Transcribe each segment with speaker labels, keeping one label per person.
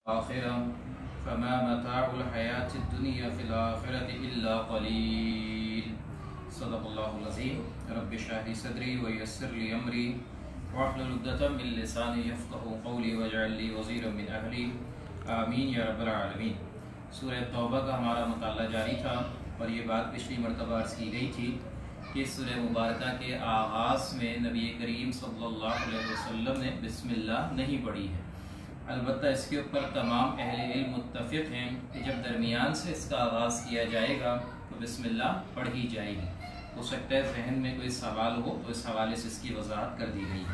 Speaker 1: آخرا فما متاع الحیات الدنیا فی الآخرة الا قلیل۔ صدق اللہ العظیم۔ رب اشرح لی صدری ویسر لی امری واحلل عقدۃ من لسانی یفقہوا قولی واجعل لی وزیرا من اہلی، آمین یا رب العالمین۔ سورہ توبہ کا ہمارا مطالعہ جاری تھا اور یہ بات پچھلی مرتبہ عرض کی گئی تھی کہ سورہ مبارکہ کے آغاز میں نبی کریم صلی اللہ علیہ وسلم نے بسم اللہ نہیں پڑھی ہے۔ البتہ اس کے اوپر تمام اہل علم متفق ہیں کہ جب درمیان سے اس کا آغاز کیا جائے گا تو بسم اللہ پڑھی جائے گی۔ ہو سکتا ہے ذہن میں کوئی سوال ہو تو اس حوالے سے اس کی وضاحت کر دی گئی ہے۔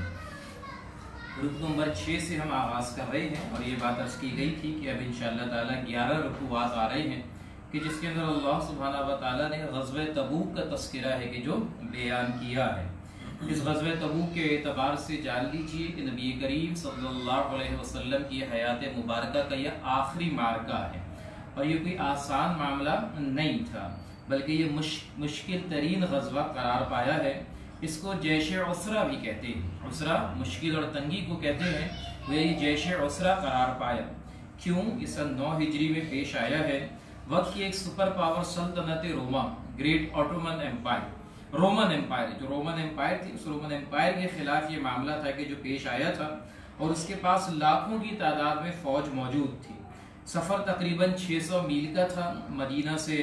Speaker 1: رکوع نمبر 6 سے ہم آغاز کر رہے ہیں اور یہ بات عرض کی گئی تھی کہ اب انشاءاللہ تعالیٰ 11 رکوعات آ رہے ہیں کہ جس کے اندر اللہ سبحانہ و تعالیٰ نے غزوہ تبوک کا تذکرہ ہے کہ جو بیان کیا ہے۔ اس غزوہ تبوک کے اعتبار سے جان لیجئے کہ نبی کریم صلی اللہ علیہ وسلم کی حیات مبارکہ کا یہ آخری معرکہ ہے اور یہ کوئی آسان معاملہ نہیں تھا بلکہ یہ مشکل ترین غزوہ قرار پایا ہے۔ اس کو جیش عسرہ بھی کہتے ہیں، عسرہ مشکل اور تنگی کو کہتے ہیں، وہ یہ جیش عسرہ قرار پایا۔ کیوں؟ یہ سن 9 ہجری میں پیش آیا ہے۔ وقت کی ایک سپر پاور سلطنت روما، great Ottoman empire, Roman empire, جو رومن ایمپائر تھی، اس رومن ایمپائر کے خلاف یہ معاملہ تھا کہ جو پیش آیا تھا اور اس کے پاس لاکھوں کی تعداد میں فوج موجود تھی۔ سفر تقریباً 600 میل کا تھا مدینہ سے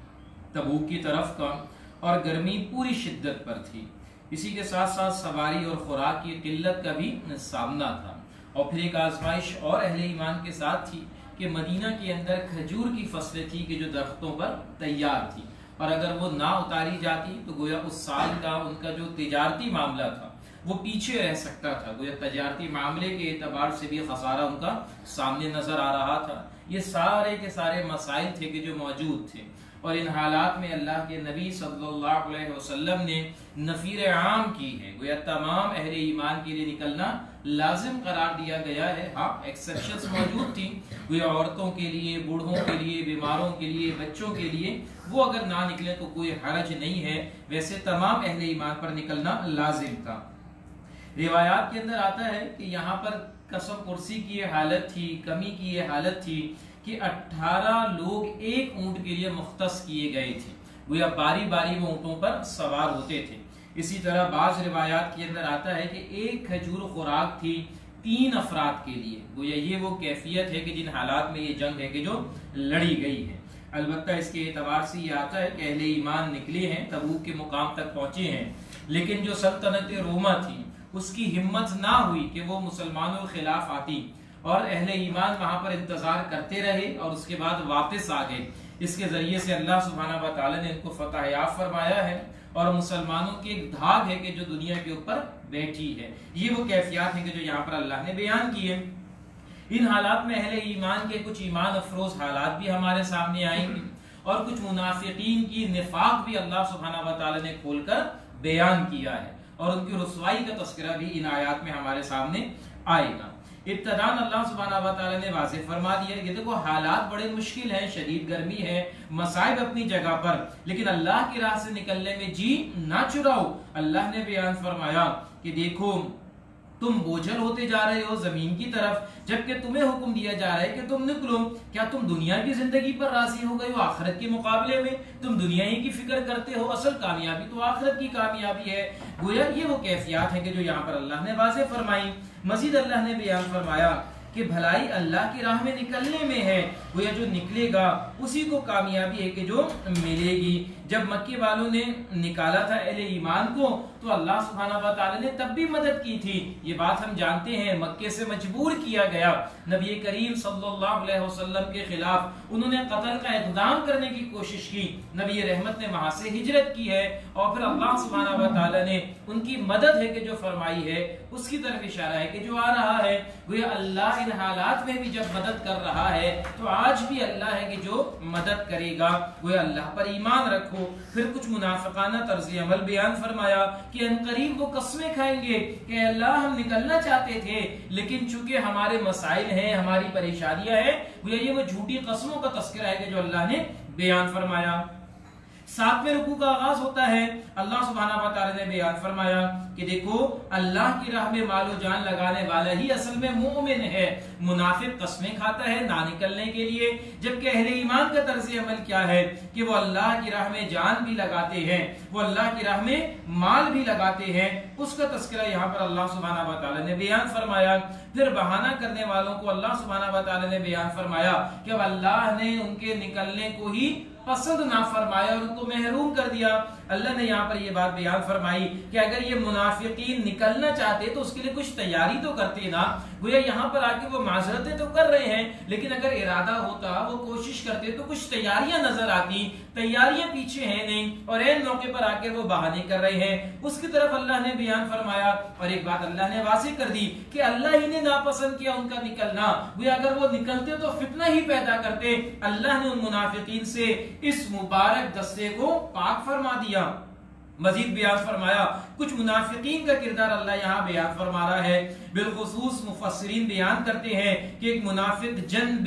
Speaker 1: تبوک کی طرف کا، اور گرمی پوری شدت پر تھی۔ اسی کے ساتھ ساتھ سواری اور خوراک کی قلت کا بھی سامنا تھا، اور پھر ایک آزمائش اور اہل ایمان کے ساتھ تھی کہ مدینہ کے اندر کھجور کی فصلیں تھی کہ جو درختوں پر تیار تھی، اور اگر وہ نہ اتاری جاتی تو گویا اس سال کا ان کا جو تجارتی معاملہ تھا وہ پیچھے رہ سکتا تھا، گویا تجارتی معاملے کے اعتبار سے بھی خسارہ ان کا سامنے نظر آ رہا تھا۔ یہ سارے کے سارے مسائل تھے کہ جو موجود تھے، اور ان حالات میں اللہ کے نبی صلی اللہ علیہ وسلم نے نفیر عام کی ہے، گویا تمام اہل ایمان کے لیے نکلنا لازم قرار دیا گیا ہے۔ ہاں ایکسیپشنز موجود تھیں، گویا عورتوں کے لیے، بوڑھوں کے لیے، بیماروں کے لیے، بچوں کے لیے، وہ اگر نہ نکلے تو کوئی حرج نہیں ہے، ویسے تمام اہل ایمان پر نکلنا لازم تھا۔ روایات کے اندر آتا ہے کہ یہاں پر قسم کرسی کی یہ حالت تھی، کمی کی یہ حالت تھی کہ 18 لوگ ایک اونٹ کے لیے مختص کیے گئے تھے، گویا باری باری وہ اونٹوں پر سوار ہوتے تھے۔ اسی طرح بعض روایات کے اندر آتا ہے کہ ایک کھجور خوراک تھی 3 افراد کے لیے، گویا یہ وہ کیفیت ہے کہ جن حالات میں یہ جنگ ہے کہ جو لڑی گئی ہے۔ البتہ اس کے اعتبار سے یہ آتا ہے کہ اہل ایمان نکلے ہیں، تبوک کے مقام تک پہنچے ہیں، لیکن جو سلطنت روما تھی اس کی ہمت نہ ہوئی کہ وہ مسلمانوں کے خلاف آتی، اور اہل ایمان وہاں پر انتظار کرتے رہے اور اس کے بعد واپس آ گئے۔ اس کے ذریعے سے اللہ سبحانہ و تعالی نے ان کو فتح یافتہ فرمایا ہے، اور مسلمانوں کی ایک دھاگ ہے کہ جو دنیا کے اوپر بیٹھی ہے۔ یہ وہ کیفیات ہیں کہ جو یہاں پر اللہ نے بیان کی ہے۔ ان حالات میں اہل ایمان کے کچھ ایمان افروز حالات بھی ہمارے سامنے آئیں گے، اور کچھ منافقین کی نفاق بھی اللہ سبحانہ و تعالی نے کھول کر بیان کیا ہے، اور ان کی رسوائی کا تذکرہ بھی ان آیات میں ہمارے سامنے آئے گا۔ ابتداً اللہ سبحانہ و تعالی نے واضح فرما دیا کہ دیکھو حالات بڑے مشکل ہیں، شدید گرمی ہے، مصائب اپنی جگہ پر، لیکن اللہ کی راہ سے نکلنے میں جی نہ چراؤ۔ اللہ نے بیان فرمایا کہ دیکھو تم بوجھل ہوتے جا رہے ہو زمین کی طرف، جبکہ تمہیں حکم دیا جا رہا ہے کہ تم نکلو۔ کیا تم دنیا کی زندگی پر راضی ہو گئے ہو آخرت کے مقابلے میں؟ تم دنیا ہی کی فکر کرتے ہو، اصل کامیابی تو آخرت کی کامیابی ہے۔ گویا یہ وہ کیفیات ہیں کہ جو یہاں پر اللہ نے واضح فرمائی۔ مزید اللہ نے بیان فرمایا کہ بھلائی اللہ کی راہ میں نکلنے میں ہے، گویا جو نکلے گا اسی کو کامیابی ہے کہ جو ملے گی۔ جب مکے والوں نے نکالا تھا اہل ایمان کو تو اللہ سبحانہ و تعالی نے تب بھی مدد کی تھی، یہ بات ہم جانتے ہیں۔ مکے سے مجبور کیا گیا نبی کریم صلی اللہ علیہ وسلم کے خلاف، انہوں نے قتل کا اقدام کرنے کی کوشش کی، نبی رحمت نے وہاں سے ہجرت کی ہے، اور پھر اللہ سبحانہ و تعالی نے ان کی مدد ہے کہ جو فرمائی ہے اس کی طرف اشارہ ہے کہ جو آ رہا ہے۔ گویا اللہ ان حالات میں بھی جب مدد کر رہا ہے تو آج بھی اللہ ہے کہ جو مدد کرے گا۔ گویا اللہ پر ایمان رکھو۔ پھر کچھ منافقانہ طرز عمل بیان فرمایا کہ انقریب وہ قسمیں کھائیں گے کہ اللہ ہم نکلنا چاہتے تھے لیکن چونکہ ہمارے مسائل ہیں، ہماری پریشانیاں ہیں، گویا یہ وہ جھوٹی قسموں کا تذکرہ ہے کہ جو اللہ نے بیان فرمایا۔ 7वें रुकू का आगाज होता है। अल्लाह सुब्हानहू व तआला ने बयान फरमाया कि देखो अल्लाह की राह में मालो जान लगाने वाला ही असल में मोमिन है। मुनाफिक कस्में खाता है ना निकलने के लिए, जबकि अहले ईमान का तर्ज अमल क्या है कि वो अल्लाह की राह में जान भी लगाते हैं, वो अल्लाह की राह में माल भी लगाते हैं। उसका तस्करा यहाँ पर अल्लाह सुब्हानहू व तआला ने बयान फरमाया। फिर बहाना करने वालों को अल्लाह सुब्हानहू व तआला ने बयान फरमाया कि अब अल्लाह ने उनके निकलने को ही पसंद ना फरमाया और उनको महरूम कर दिया। अल्लाह ने यहाँ पर ये बात बयान फरमाई कि अगर ये मुनाफिकीन निकलना चाहते तो उसके लिए कुछ तैयारी तो करते ना। गोया यहाँ पर आके वो माजरतें तो कर रहे हैं, लेकिन अगर इरादा होता, वो कोशिश करते तो कुछ तैयारियां नजर आती। तैयारियां पीछे हैं नहीं और ऐन मौके पर आके वो बहाने कर रहे हैं। उसकी तरफ अल्लाह ने बयान फरमाया और एक बात अल्लाह ने वाज़ेह कर दी कि अल्लाह ही ने नापसंद किया उनका निकलना। गोया अगर वो निकलते तो फितना ही पैदा करते। अल्लाह ने उन मुनाफिकीन से इस मुबारक दस्ते को पाक फरमा दिया। मजीद बयान फरमाया कुछ मुनाफिकीन का किरदार अल्लाह यहाँ बयान फरमा रहा है। बिलखुसूस मुफस्सिरीन बयान करते हैं कि एक मुनाफिक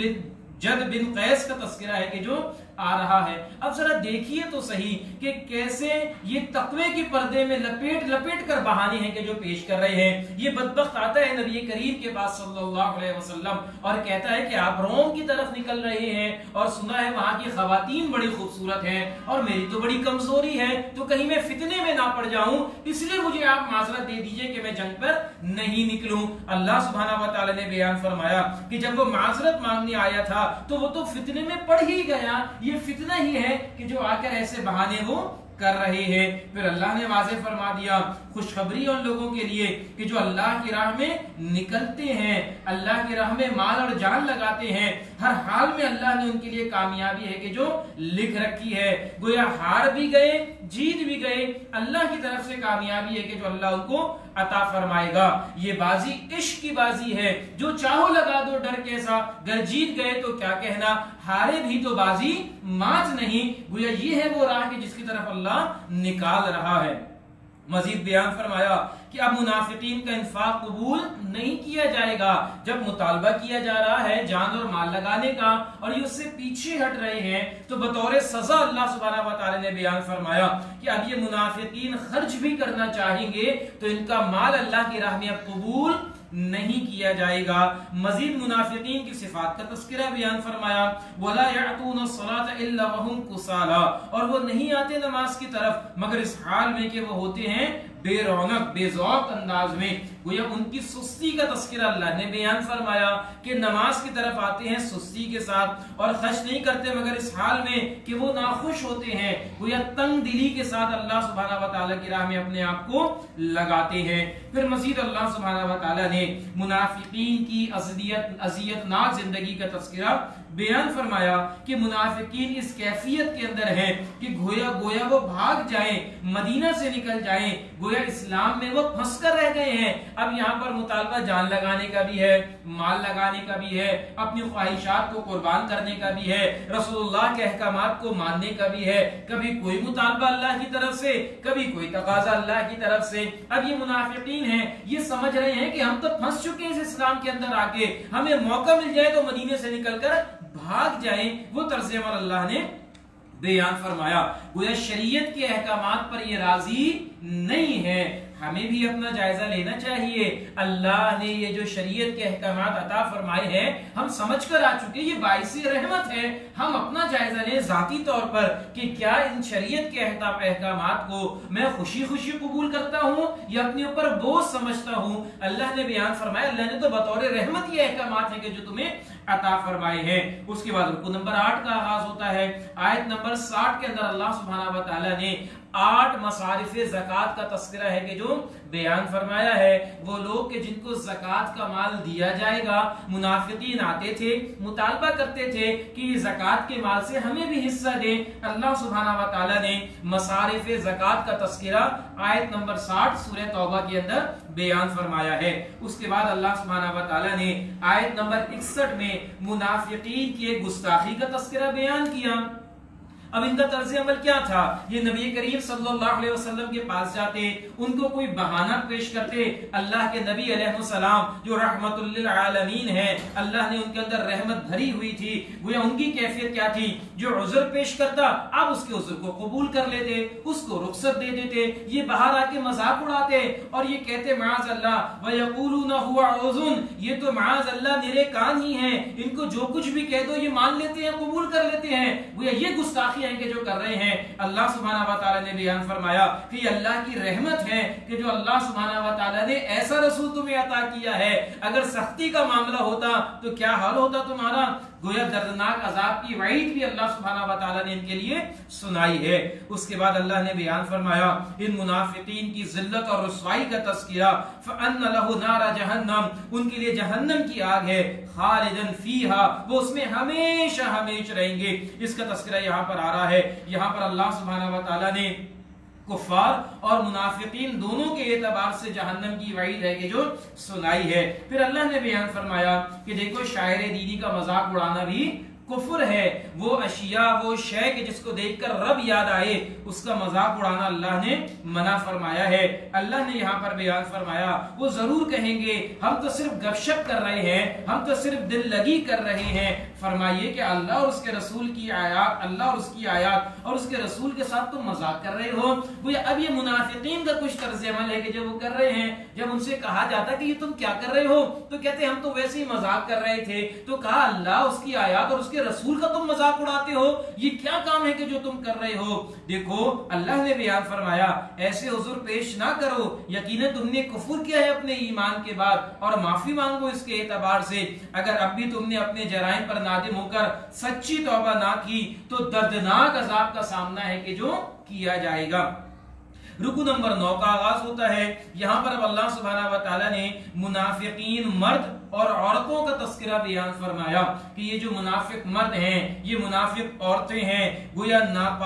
Speaker 1: जद बिन कैस का तस्करा है कि जो आ रहा है। अब जरा देखिए तो सही कि कैसे ये तकवे के पर्दे में लपेट कर बहाने हैं कि जो पेश कर रहे हैं। ये बदबख्त आता है नबी करीम के पास सल्लल्लाहु अलैहि वसल्लम और कहता है कि आप रोम की तरफ निकल रहे हैं और सुना है वहां की खवातीन बड़ी खूबसूरत हैं और मेरी तो बड़ी कमजोरी है, तो कहीं मैं फितने में ना पड़ जाऊं, इसलिए मुझे आप माजरत दे दीजिए कि मैं जंग पर नहीं निकलूं। अल्लाह सुब्हानहू व तआला ने बयान फरमाया कि जब वो माजरत मांगने आया था तो वो तो फितने में पड़ ही गया। ये फितना ही है कि जो आकर ऐसे बहाने वो कर रहे हैं। फिर अल्लाह ने वाज़ेह फरमा दिया खुशखबरी उन लोगों के लिए कि जो अल्लाह की राह में निकलते हैं, अल्लाह की राह में माल और जान लगाते हैं, हर हाल में अल्लाह ने उनके लिए कामयाबी है कि जो लिख रखी है। गोया हार भी गए, जीत भी गए, अल्लाह की तरफ से कामयाबी है कि जो अल्लाह उनको अता फरमाएगा। ये बाजी इश्क की बाजी है, जो चाहो लगा दो डर कैसा, अगर जीत गए तो क्या कहना, हारे भी तो बाजी मात नहीं। गोया ये है वो राह कि जिसकी तरफ अल्लाह निकाल रहा है। मजीद बयान फरमाया कि अब मुनाफिकीन का इंफाक कबूल नहीं किया जाएगा। जब मुतालबा किया जा रहा है जान और माल लगाने का और ये उससे पीछे हट रहे हैं, तो बतौर सजा अल्लाह सुब्हानहू व तआला ने बयान फरमाया कि अब ये मुनाफिकीन खर्च भी करना चाहेंगे तो इनका माल अल्लाह की राह में अब कबूल नहीं किया जाएगा। मजीद मुनाफिकीन की सिफात का तस्करा बयान फरमाया वला यअतून सलात इल्ला वहुम कुसाला, और वो नहीं आते नमाज की तरफ मगर इस हाल में कि वो होते हैं बेरौनक बेज़ौक अंदाज में। गोया उनकी सुस्ती का तस्करा अल्लाह ने बयान फरमाया कि नमाज की तरफ आते हैं सुस्ती के साथ और खर्च नहीं करते मगर इस हाल में कि वो नाखुश होते हैं। गोया तंग दिली के साथ अल्लाह सुब्हानहू व तआला की राह में अपने आप को लगाते हैं। फिर मजीद अल्लाह सुब्हानहू व तआला ने मुनाफिकीन की अज़ियतनाक जिंदगी का तस्करा बयान फरमाया कि मुनाफिकीन इस कैफियत के अंदर है कि गोया वो भाग जाएं, मदीना से निकल जाएं, गोया इस्लाम में वो फंस कर रह गए हैं। अब यहाँ पर मुतालबा जान लगाने का भी है, माल लगाने का भी है, अपनी ख्वाहिशात को कुर्बान करने का भी है, रसूलुल्लाह के अहकामात को मानने का भी है। कभी कोई मुतालबा अल्लाह की तरफ से, कभी कोई तकाजा अल्लाह की तरफ से। अब ये मुनाफिकीन हैं, ये समझ रहे हैं कि हम तो फंस चुके हैं इस इस्लाम के अंदर आके, हमें मौका मिल जाए तो मदीने से निकलकर भाग जाएं। वो तर्ज़ अमल अल्लाह ने बयान फरमाया। गोया शरीयत के अहकामात पर ये राजी नहीं है। हमें भी अपना जायजा लेना चाहिए। अल्लाह ने ये जो शरीयत के अहकामात अता फरमाए हैं हम समझ कर आ चुके, ये बाइसी रहमत है। हम अपना जायजा लें जाती तौर पर कि क्या इन शरीयत के अहकामात को मैं खुशी खुशी कबूल करता हूँ या अपने ऊपर बोझ समझता हूँ। अल्लाह ने बयान फरमाया, अल्लाह ने तो बतौर रहमत ये अहकामात है कि जो तुम्हें अता फरमाए हैं। उसके बाद रुकू नंबर 8 का आगाज होता है। आयत नंबर 60 के अंदर अल्लाह सुब्हानहू व तआला ने 8 मसारिफ़े ज़कात का तस्करा है कि जो बयान फरमाया है। वो लोग के जिनको ज़कात का माल दिया जाएगा, मुनाफिकीन आते थे, मुतालबा करते थे कि ज़कात के माल से हमें भी हिस्सा दे। अल्लाह सुब्हानहू व तआला ने मसारिफ़े ज़कात का तस्करा आयत नंबर 60 सूरह तौबा के अंदर बयान फरमाया है। उसके बाद अल्लाह सुब्हानहू व तआला ने आयत नंबर 61 में मुनाफिकीन की गुस्ताखी का तस्करा बयान किया। अब इनका तर्ज अमल क्या था? ये नबी करीम सल्लल्लाहु अलैहि वसल्लम के पास जाते, उनको कोई बहाना पेश करते। अल्लाह के नबी अलैहिस्सलाम जो रहमतुल लिल आलमीन है, अल्लाह ने उनके अंदर रहमत भरी हुई थी, गोया उनकी कैफियत क्या थी? जो उज़्र पेश करता आप उसके उज़्र को कबूल कर लेते, उसको रुखसत दे देते। ये बाहर आके मजाक उड़ाते और ये कहते माज़ अल्लाह व यक़ूलूना हुवा उज़ुन, ये तो माज़ अल्लाह मेरे कान ही हैं, इनको जो कुछ भी कह दो ये मान लेते हैं, कबूल कर लेते हैं। गोया ये गुस्ताखियां हैं कि जो कर रहे हैं। अल्लाह सुब्हानहू व तआला ने बयान फरमाया कि अल्लाह की रहमत है कि जो अल्लाह सुब्हानहू व तआला ने ऐसा रसूल तुम्हें अता किया है। अगर सख्ती का मामला होता तो क्या हाल होता तुम्हारा? गोया दर्दनाक अजाब की वईद भी अल्लाह सुब्हानहू व तआला ने इनके लिए सुनाई है। उसके बाद अल्लाह ने बयान फरमाया इन मुनाफिकीन की जिल्लत और रुसवाई का तज़किरा, फ़अन्न लहु नारा जहन्नम, उनके लिए जहन्नम की आग है, खालिदन फीहा, वो उसमें हमेशा हमेशा रहेंगे। इसका तज़किरा यहाँ पर आ रहा है। यहाँ पर अल्लाह सुब्हानहू व तआला ने कुफ्फार और मुनाफिकीन दोनों के एतबार से जहन्नम की वईद है कि जो सुनाई है। फिर अल्लाह ने बयान फरमाया कि देखो शायर दीनी का मजाक उड़ाना भी कुफ्र है। वो अशिया, वो शय के जिसको देखकर रब याद आए, उसका मजाक उड़ाना अल्लाह ने मना फरमाया है। अल्लाह ने यहाँ पर बयान फरमाया वो जरूर कहेंगे हम तो सिर्फ गपशप कर रहे हैं, हम तो सिर्फ दिल लगी कर रहे हैं। फरमाइए कि अल्लाह और उसके रसूल की आयत, अल्लाह और उसकी आयत और उसके रसूल के साथ तुम मजाक कर रहे हो। अब ये मुनाफिकीन का कुछ तर्ज अमल है कि जब वो कर रहे हैं, जब उनसे कहा जाता कि ये तुम क्या कर रहे हो, तो कहते हम तो वैसे ही मजाक कर रहे थे। तो कहा अल्लाह, उसकी आयत और उसके रसूल का तुम मजाक उड़ाते हो, ये क्या काम है कि जो तुम कर रहे हो? देखो अल्लाह ने बयान फरमाया ऐसे हुजूर पेश ना करो, यकीनन तुमने कुफ्र किया है अपने ईमान के बाद, और माफी मांगो इसके एतबार से। अगर अब भी तुमने अपने जराइम पर नादिम होकर सच्ची तौबा ना की तो दर्दनाक अजाब का सामना है कि जो किया जाएगा। रुकू नंबर 9 का आगाज होता है। यहाँ पर अब अल्लाह सुब्हानहू व तआला ने मुनाफिकीन मर्द और औरतों का तस्करा बयान फरमाया कि ये जो मुनाफिक मर्द हैं, ये मुनाफिक औरतें हैं, गोया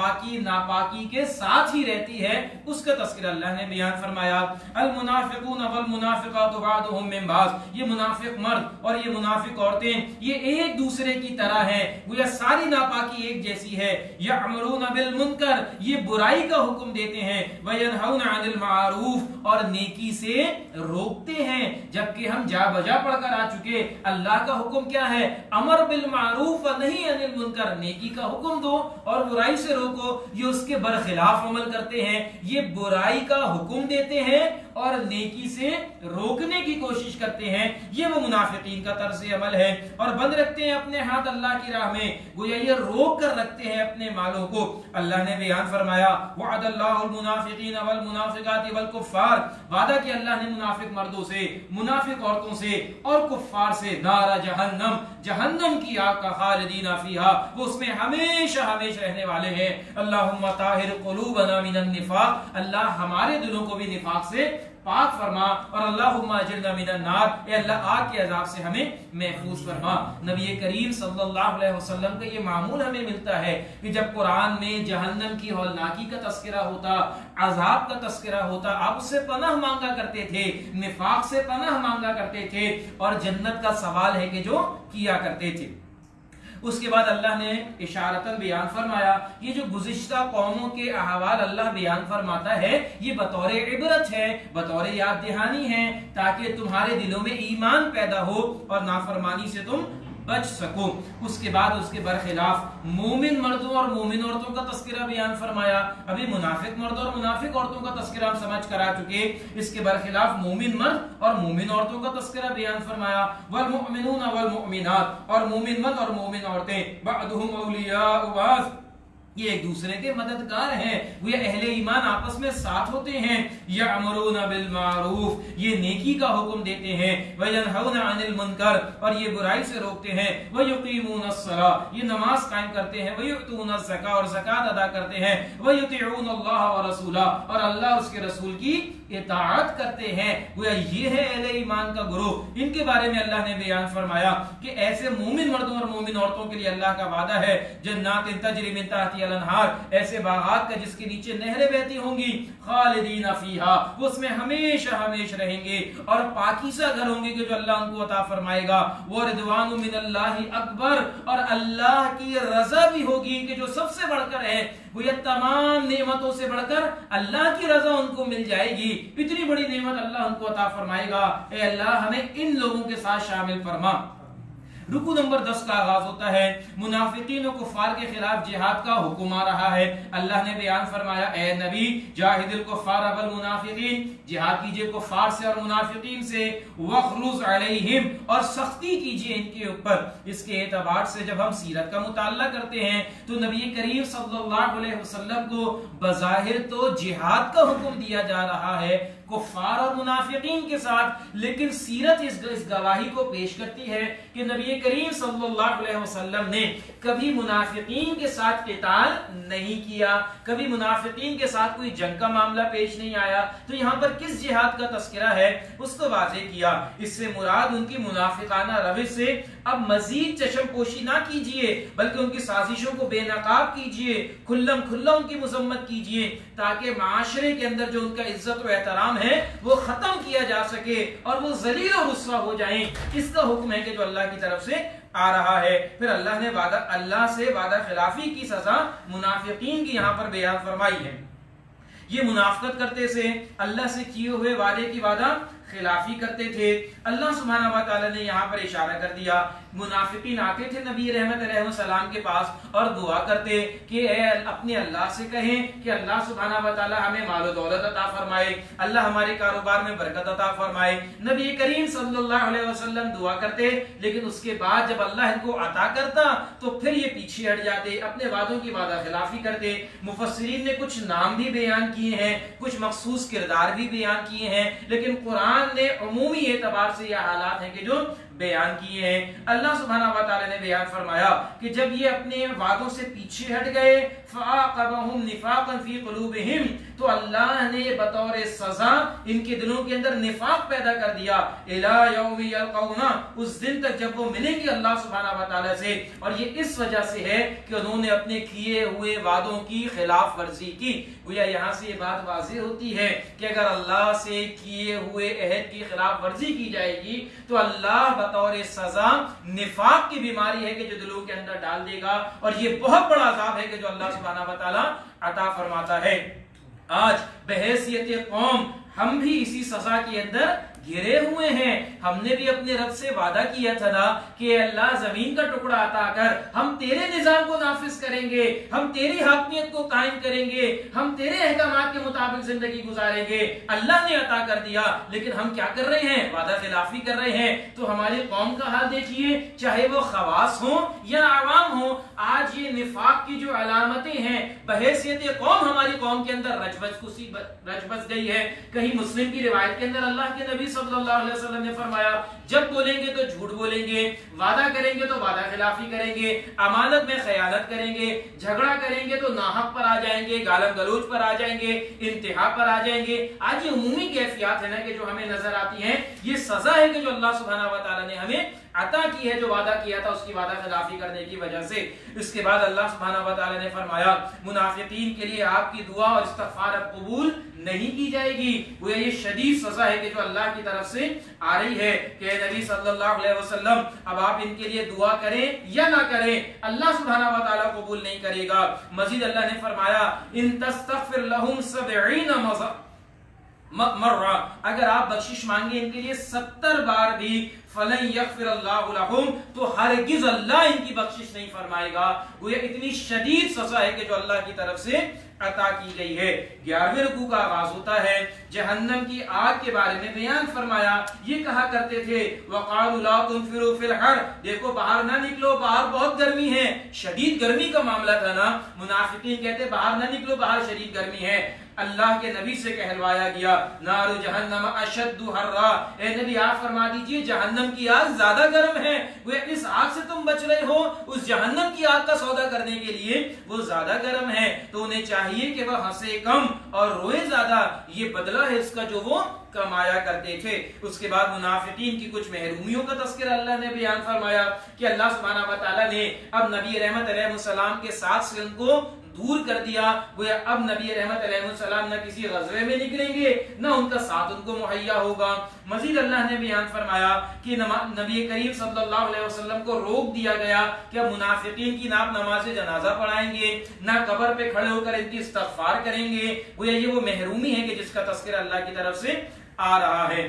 Speaker 1: नापाकी के साथ ही रहती है, उसका तस्करा अल्लाह ने बयान फरमाया। अल मुनाफिकून वल मुनाफिकातु बादुहुम मिन बाज़, ये मुनाफिक मर्द और ये मुनाफिक औरतें ये एक दूसरे की तरह हैं, गोया सारी नापाकी एक जैसी है। यअमुरूना बिल मुनकर, ये बुराई का हुक्म देते हैं, वयनहौना अनिल मारूफ, और नेकी से रोकते हैं। जबकि हम जा बजा पढ़कर आ चुके अल्लाह का हुक्म क्या है? अमर बिल मारूफ व नही अनिल मुनकर, नेकी का हुक्म दो और बुराई से रोको। ये उसके बरखिलाफ अमल करते हैं, ये बुराई का हुक्म देते हैं और नेकी से रोकने की कोशिश करते हैं। ये वो मुनाफिकीन का तर्ज अमल है। और बंद रखते हैं अपने हाथ अल्लाह की राह में, गोया ये रोक कर रखते हैं अपने मालों को। अल्लाह ने बयान फरमाया वअदल्लाहुल मुनाफिकीन वल मुनाफिकाति वल कुफ्फार, वादा किया अल्लाह ने मुनाफिक मर्दों से, मुनाफिक औरतों से और कुफ्फार से, नारा जहन्नम, जहन्नम की आग का, खालिदीना फीहा, वो उसमें हमेशा हमेशा रहने वाले हैं। अल्लाहुम्मा ताहिर कुलूबना मिनन निफाक, अल्लाह हमारे दिलों को भी निफाक से पाक फरमा, और अल्लाहुम्मा अजिरना मिनन नार, ए अल्लाह आग के अजाब से हमें महफूज फरमा। नबी करीम सल्लल्लाहु अलैहि वसल्लम का ये मामूल हमें मिलता है कि जब कुरान में जहन्नम की हौलनाकी का तस्करा होता, अजाब का तस्करा होता, आप उससे पनाह मांगा करते थे, निफाक से पनाह मांगा करते थे, और जन्नत का सवाल है कि जो किया करते थे। उसके बाद अल्लाह ने इशारतन बयान फरमाया ये जो गुज़िश्ता कौमों के अहवाल अल्लाह बयान फरमाता है, ये बतौर इबरत है, बतौर याद दहानी है, ताकि तुम्हारे दिलों में ईमान पैदा हो और नाफरमानी से तुम बच सको। उसके बाद उसके बरखिलाफ मोमिन मर्दों और मोमिन औरतों का तस्करा बयान फरमाया। अभी मुनाफिक मर्दों और मुनाफिक औरतों का तस्करा हम समझ कर आ चुके, इसके बरखिलाफ मोमिन मर्द और मोमिन औरतों का तस्करा बयान फरमाया। वल मुमिनून वल मुमिनात, और मोमिन मर्द और मोमिन औरतें बअदुहुम औलियाउ बाज़, ये एक दूसरे के मददगार हैं, वो अहले ईमान आपस में साथ होते हैं। यअमुरूना बिल मारूफ, ये नेकी का हुक्म देते हैं, वयनहौना अनिल मुनकर, और ये बुराई से रोकते हैं, वयुकीमूनस सला, ये नमाज कायम करते हैं, वयुतूनज़ ज़का, और ज़कात अदा करते हैं, वयुतीऊनल्लाह व रसूला, और अल्लाह उसके रसूल की इताअत करते हैं। गोया ये है अहले ईमान का ग्रुप। इनके बारे में अल्लाह ने बयान फरमाया कि ऐसे मोमिन मर्दों और मोमिन औरतों के लिए अल्लाह का वादा है, जन्नातिन तजरी मिन तहतिहा अलअनहार, ऐसे बागात का जिसके नीचे नहरें बहती होंगी, खालिदीन फीहा, वो उसमें हमेशा हमेशा रहेंगे, और पाकीज़ा घर होंगे कि जो अल्लाह उनको अता फरमाएगा, वो रिदवानु मिनल्लाहि अकबर, और अल्लाह की रजा भी होगी कि जो सबसे बढ़कर है, वो ये तमाम नेमतों से बढ़कर अल्लाह की रजा उनको मिल जाएगी। इतनी बड़ी नेमत अल्लाह उनको अता फरमाएगा। ए अल्लाह हमें इन लोगों के साथ शामिल फरमा। रुकू नंबर 10 का आगाज होता है, मुनाफिकीन और कुफार के खिलाफ जिहाद का हुक्म आ रहा है। अल्लाह ने बयान फरमाया, ए नबी जाहिदिल कुफार वल मुनाफिकीन, जिहाद कीजिए कुफार से और मुनाफिकीन से, वखरुज अलैहिम, और सख्ती कीजिए इनके ऊपर। इसके एतबार से जब हम सीरत का मुताला करते हैं तो नबी करीम सल्लल्लाहु अलैहि वसल्लम को बज़ाहिर तो जिहाद का हुक्म दिया जा रहा है कुफार और मुनाफिकीन के साथ, लेकिन सीरत इस गवाही को पेश करती है कि नबी करीम सल्लल्लाहु अलैहि वसल्लम ने कभी मुनाफिकीन के साथ क़िताल नहीं किया, कभी मुनाफिकीन के साथ कोई जंग का मामला पेश नहीं आया। तो यहाँ पर किस जिहाद का तस्करा है उसको वाज़ेह किया। इससे मुराद उनकी मुनाफिकाना रविश से अब मजीद चश्मपोशी ना कीजिए, बल्कि उनकी साजिशों को बेनकाब कीजिए, खुल्लम खुल्ला उनकी मुजम्मत कीजिए, ताकि माशरे के अंदर जो उनका इज्जत और एहतराम है वो खत्म किया जा सके और वो जलील और रुस्वा हो जाएं। इसका हुक्म है कि जो अल्लाह की तरफ से आ रहा है। फिर अल्लाह से वादा खिलाफी की सजा मुनाफिकीन की यहाँ पर बयान फरमाई है। ये मुनाफकत करते से, अल्लाह से किए हुए वादे की वादा खिलाफी करते थे। अल्लाह सुब्हानहू व तआला ने यहाँ पर इशारा कर दिया, मुनाफिकीन आते थे नबी रहमत अलैहिस्सलाम के पास और दुआ करते कि अपने अल्लाह से कहें कि अल्लाह सुब्हानहू व तआला हमें मालो दौलत अता फरमाए, अल्लाह हमारे कारोबार में बरकत अता फरमाए। नबी करीम सल्लल्लाहु अलैहि वसल्लम दुआ करते, लेकिन उसके बाद जब अल्लाह इनको अता करता तो फिर ये पीछे हट जाते, अपने वादों की वादा खिलाफी करते। मुफस्सिरीन ने कुछ नाम भी बयान किए हैं, कुछ मखसूस किरदार भी बयान किए हैं, लेकिन कुरान ने उमूमी एतबार से यह हालात हैं कि जो बयान किए हैं। अल्लाह सुब्हानहू व तआला ने बयान फरमाया कि जब ये अपने वादों से पीछे हट गए, फ़अक़बहुम निफ़ाक़न फ़ी क़ुलूबिहिम, तो अल्लाह ने बतौर सजा इनके दिलों के अंदर निफाक पैदा कर दिया, इला यौमि यल्क़ौना, उस दिन तक जब वो मिलेंगे अल्लाह सुब्हानहू व तआला से। और ये इस वजह से है कि उन्होंने अपने किए हुए वादों की खिलाफ वर्जी की। गोया यहाँ से ये बात वाज़ेह होती है कि अगर अल्लाह से किए हुए अहद की खिलाफ वर्जी की जाएगी तो अल्लाह बतौर सजा निफाक की बीमारी है कि जो दिलों के अंदर डाल देगा, और ये बहुत बड़ा अज़ाब है कि जो अल्लाह सुब्हानहू व तआला अता फरमाता है। आज बहैसियत कौम हम भी इसी सजा के अंदर घिरे हुए हैं। हमने भी अपने रब से वादा किया था ना कि अल्लाह जमीन का टुकड़ा अता कर, हम तेरे निजाम को नाफिज करेंगे, हम तेरी हाकमियत को कायम करेंगे, हम तेरे अहकामात के मुताबिक जिंदगी गुजारेंगे। अल्लाह ने अता कर दिया, लेकिन हम क्या कर रहे हैं? वादा खिलाफी कर रहे हैं। तो हमारी कौम का हाल देखिए, चाहे वो खवास हो या आवाम हो, आज ये निफाक की जो अलामतें हैं बहैसियत कौम हमारी कौम के अंदर रच बस गई है। कहीं मुस्लिम की रिवायत के अंदर अल्लाह के नबी सल्लल्लाहु अलैहि वसल्लम ने फरमाया, जब बोलेंगे तो झूठ बोलेंगे, वादा करेंगे तो वादा खिलाफी करेंगे, अमानत में खयानत करेंगे, झगड़ा करेंगे तो नाहक पर आ जाएंगे, गालम गलोच पर आ जाएंगे, इंतहा पर आ जाएंगे। आज ये उमूमी कैफियत है ना कि जो हमें नजर आती है, ये सजा है कि जो अल्लाह सुब्हानहू व तआला ने हमें अता की है, जो वादा किया था उसकी वादा खिलाफी करने की वजह से। इसके बाद अल्लाह सुब्हानहू व तआला ने फरमाया, मुनाफिकीन के लिए आपकी दुआ और इस्तिग़फ़ार अब कबूल नहीं की जाएगी। वो ये शदीद सजा है कि जो अल्लाह की तरफ से आ रही है कि नबी सल्लल्लाहु अलैहि वसल्लम अब आप इनके लिए दुआ करें या ना करें, अल्लाह सुब्हानहू व तआला कबूल नहीं करेगा। मजीद अल्लाह ने फरमाया, इन तस्तग़फिर लहुम 70 मर्रा, अगर आप बख्शिश मांगे इनके लिए 70 बार भी, फलन यग़फ़िरल्लाहु लहुम, तो हरगिज़ अल्लाह इनकी बख्शिश नहीं फरमाएगा। वो ये इतनी शदीद सजा है कि जो अल्लाह की तरफ से अता की गई है। 11वें रुकू का आगाज होता है, जहन्नम की आग के बारे में बयान फरमाया। ये कहा करते थे, वक़ालू ला तुनफ़िरू फ़िल हर, देखो बाहर ना निकलो, बाहर बहुत गर्मी है। शदीद गर्मी का मामला था ना, मुनाफिकीन कहते बाहर ना निकलो, बाहर शदीद गर्मी है। अल्लाह के नबी से कहलवाया गया, नारु जहन्नम अशद्दु हर्रा, ए नबी आप फरमा दीजिए जहन्नम की आग ज्यादा गर्म है। वो इस आग से तुम बच रहे हो, उस जहन्नम की आग का सौदा करने के लिए वो ज्यादा गर्म है, तो उन्हें चाहिए कि वह हंसे कम और रोए ज्यादा। ये बदला है इसका जो वो कमाया करते थे। उसके बाद मुनाफिकीन की कुछ महरूमियों का तज़किरा अल्लाह ने बयान फरमाया कि अल्लाह सुब्हानहू व तआला ने अब नबी रहमत अलैहिस्सलाम के साथ से उनको दूर कर दिया। गोया अब नबी रहमत अलैहिस्सलाम न किसी गज़वे में निकलेंगे न उनका साथ उनको मुहैया होगा। मजीद अल्लाह ने बयान फरमाया कि नबी करीम सल्लल्लाहु अलैहि वसल्लम को रोक दिया गया कि अब मुनाफिकीन की ना नमाज जनाजा पढ़ाएंगे ना कब्र पे खड़े होकर इनकी इस्तग़फ़ार करेंगे। गोया ये वो महरूमी है कि जिसका तज़किरा अल्लाह की तरफ से आ रहा है।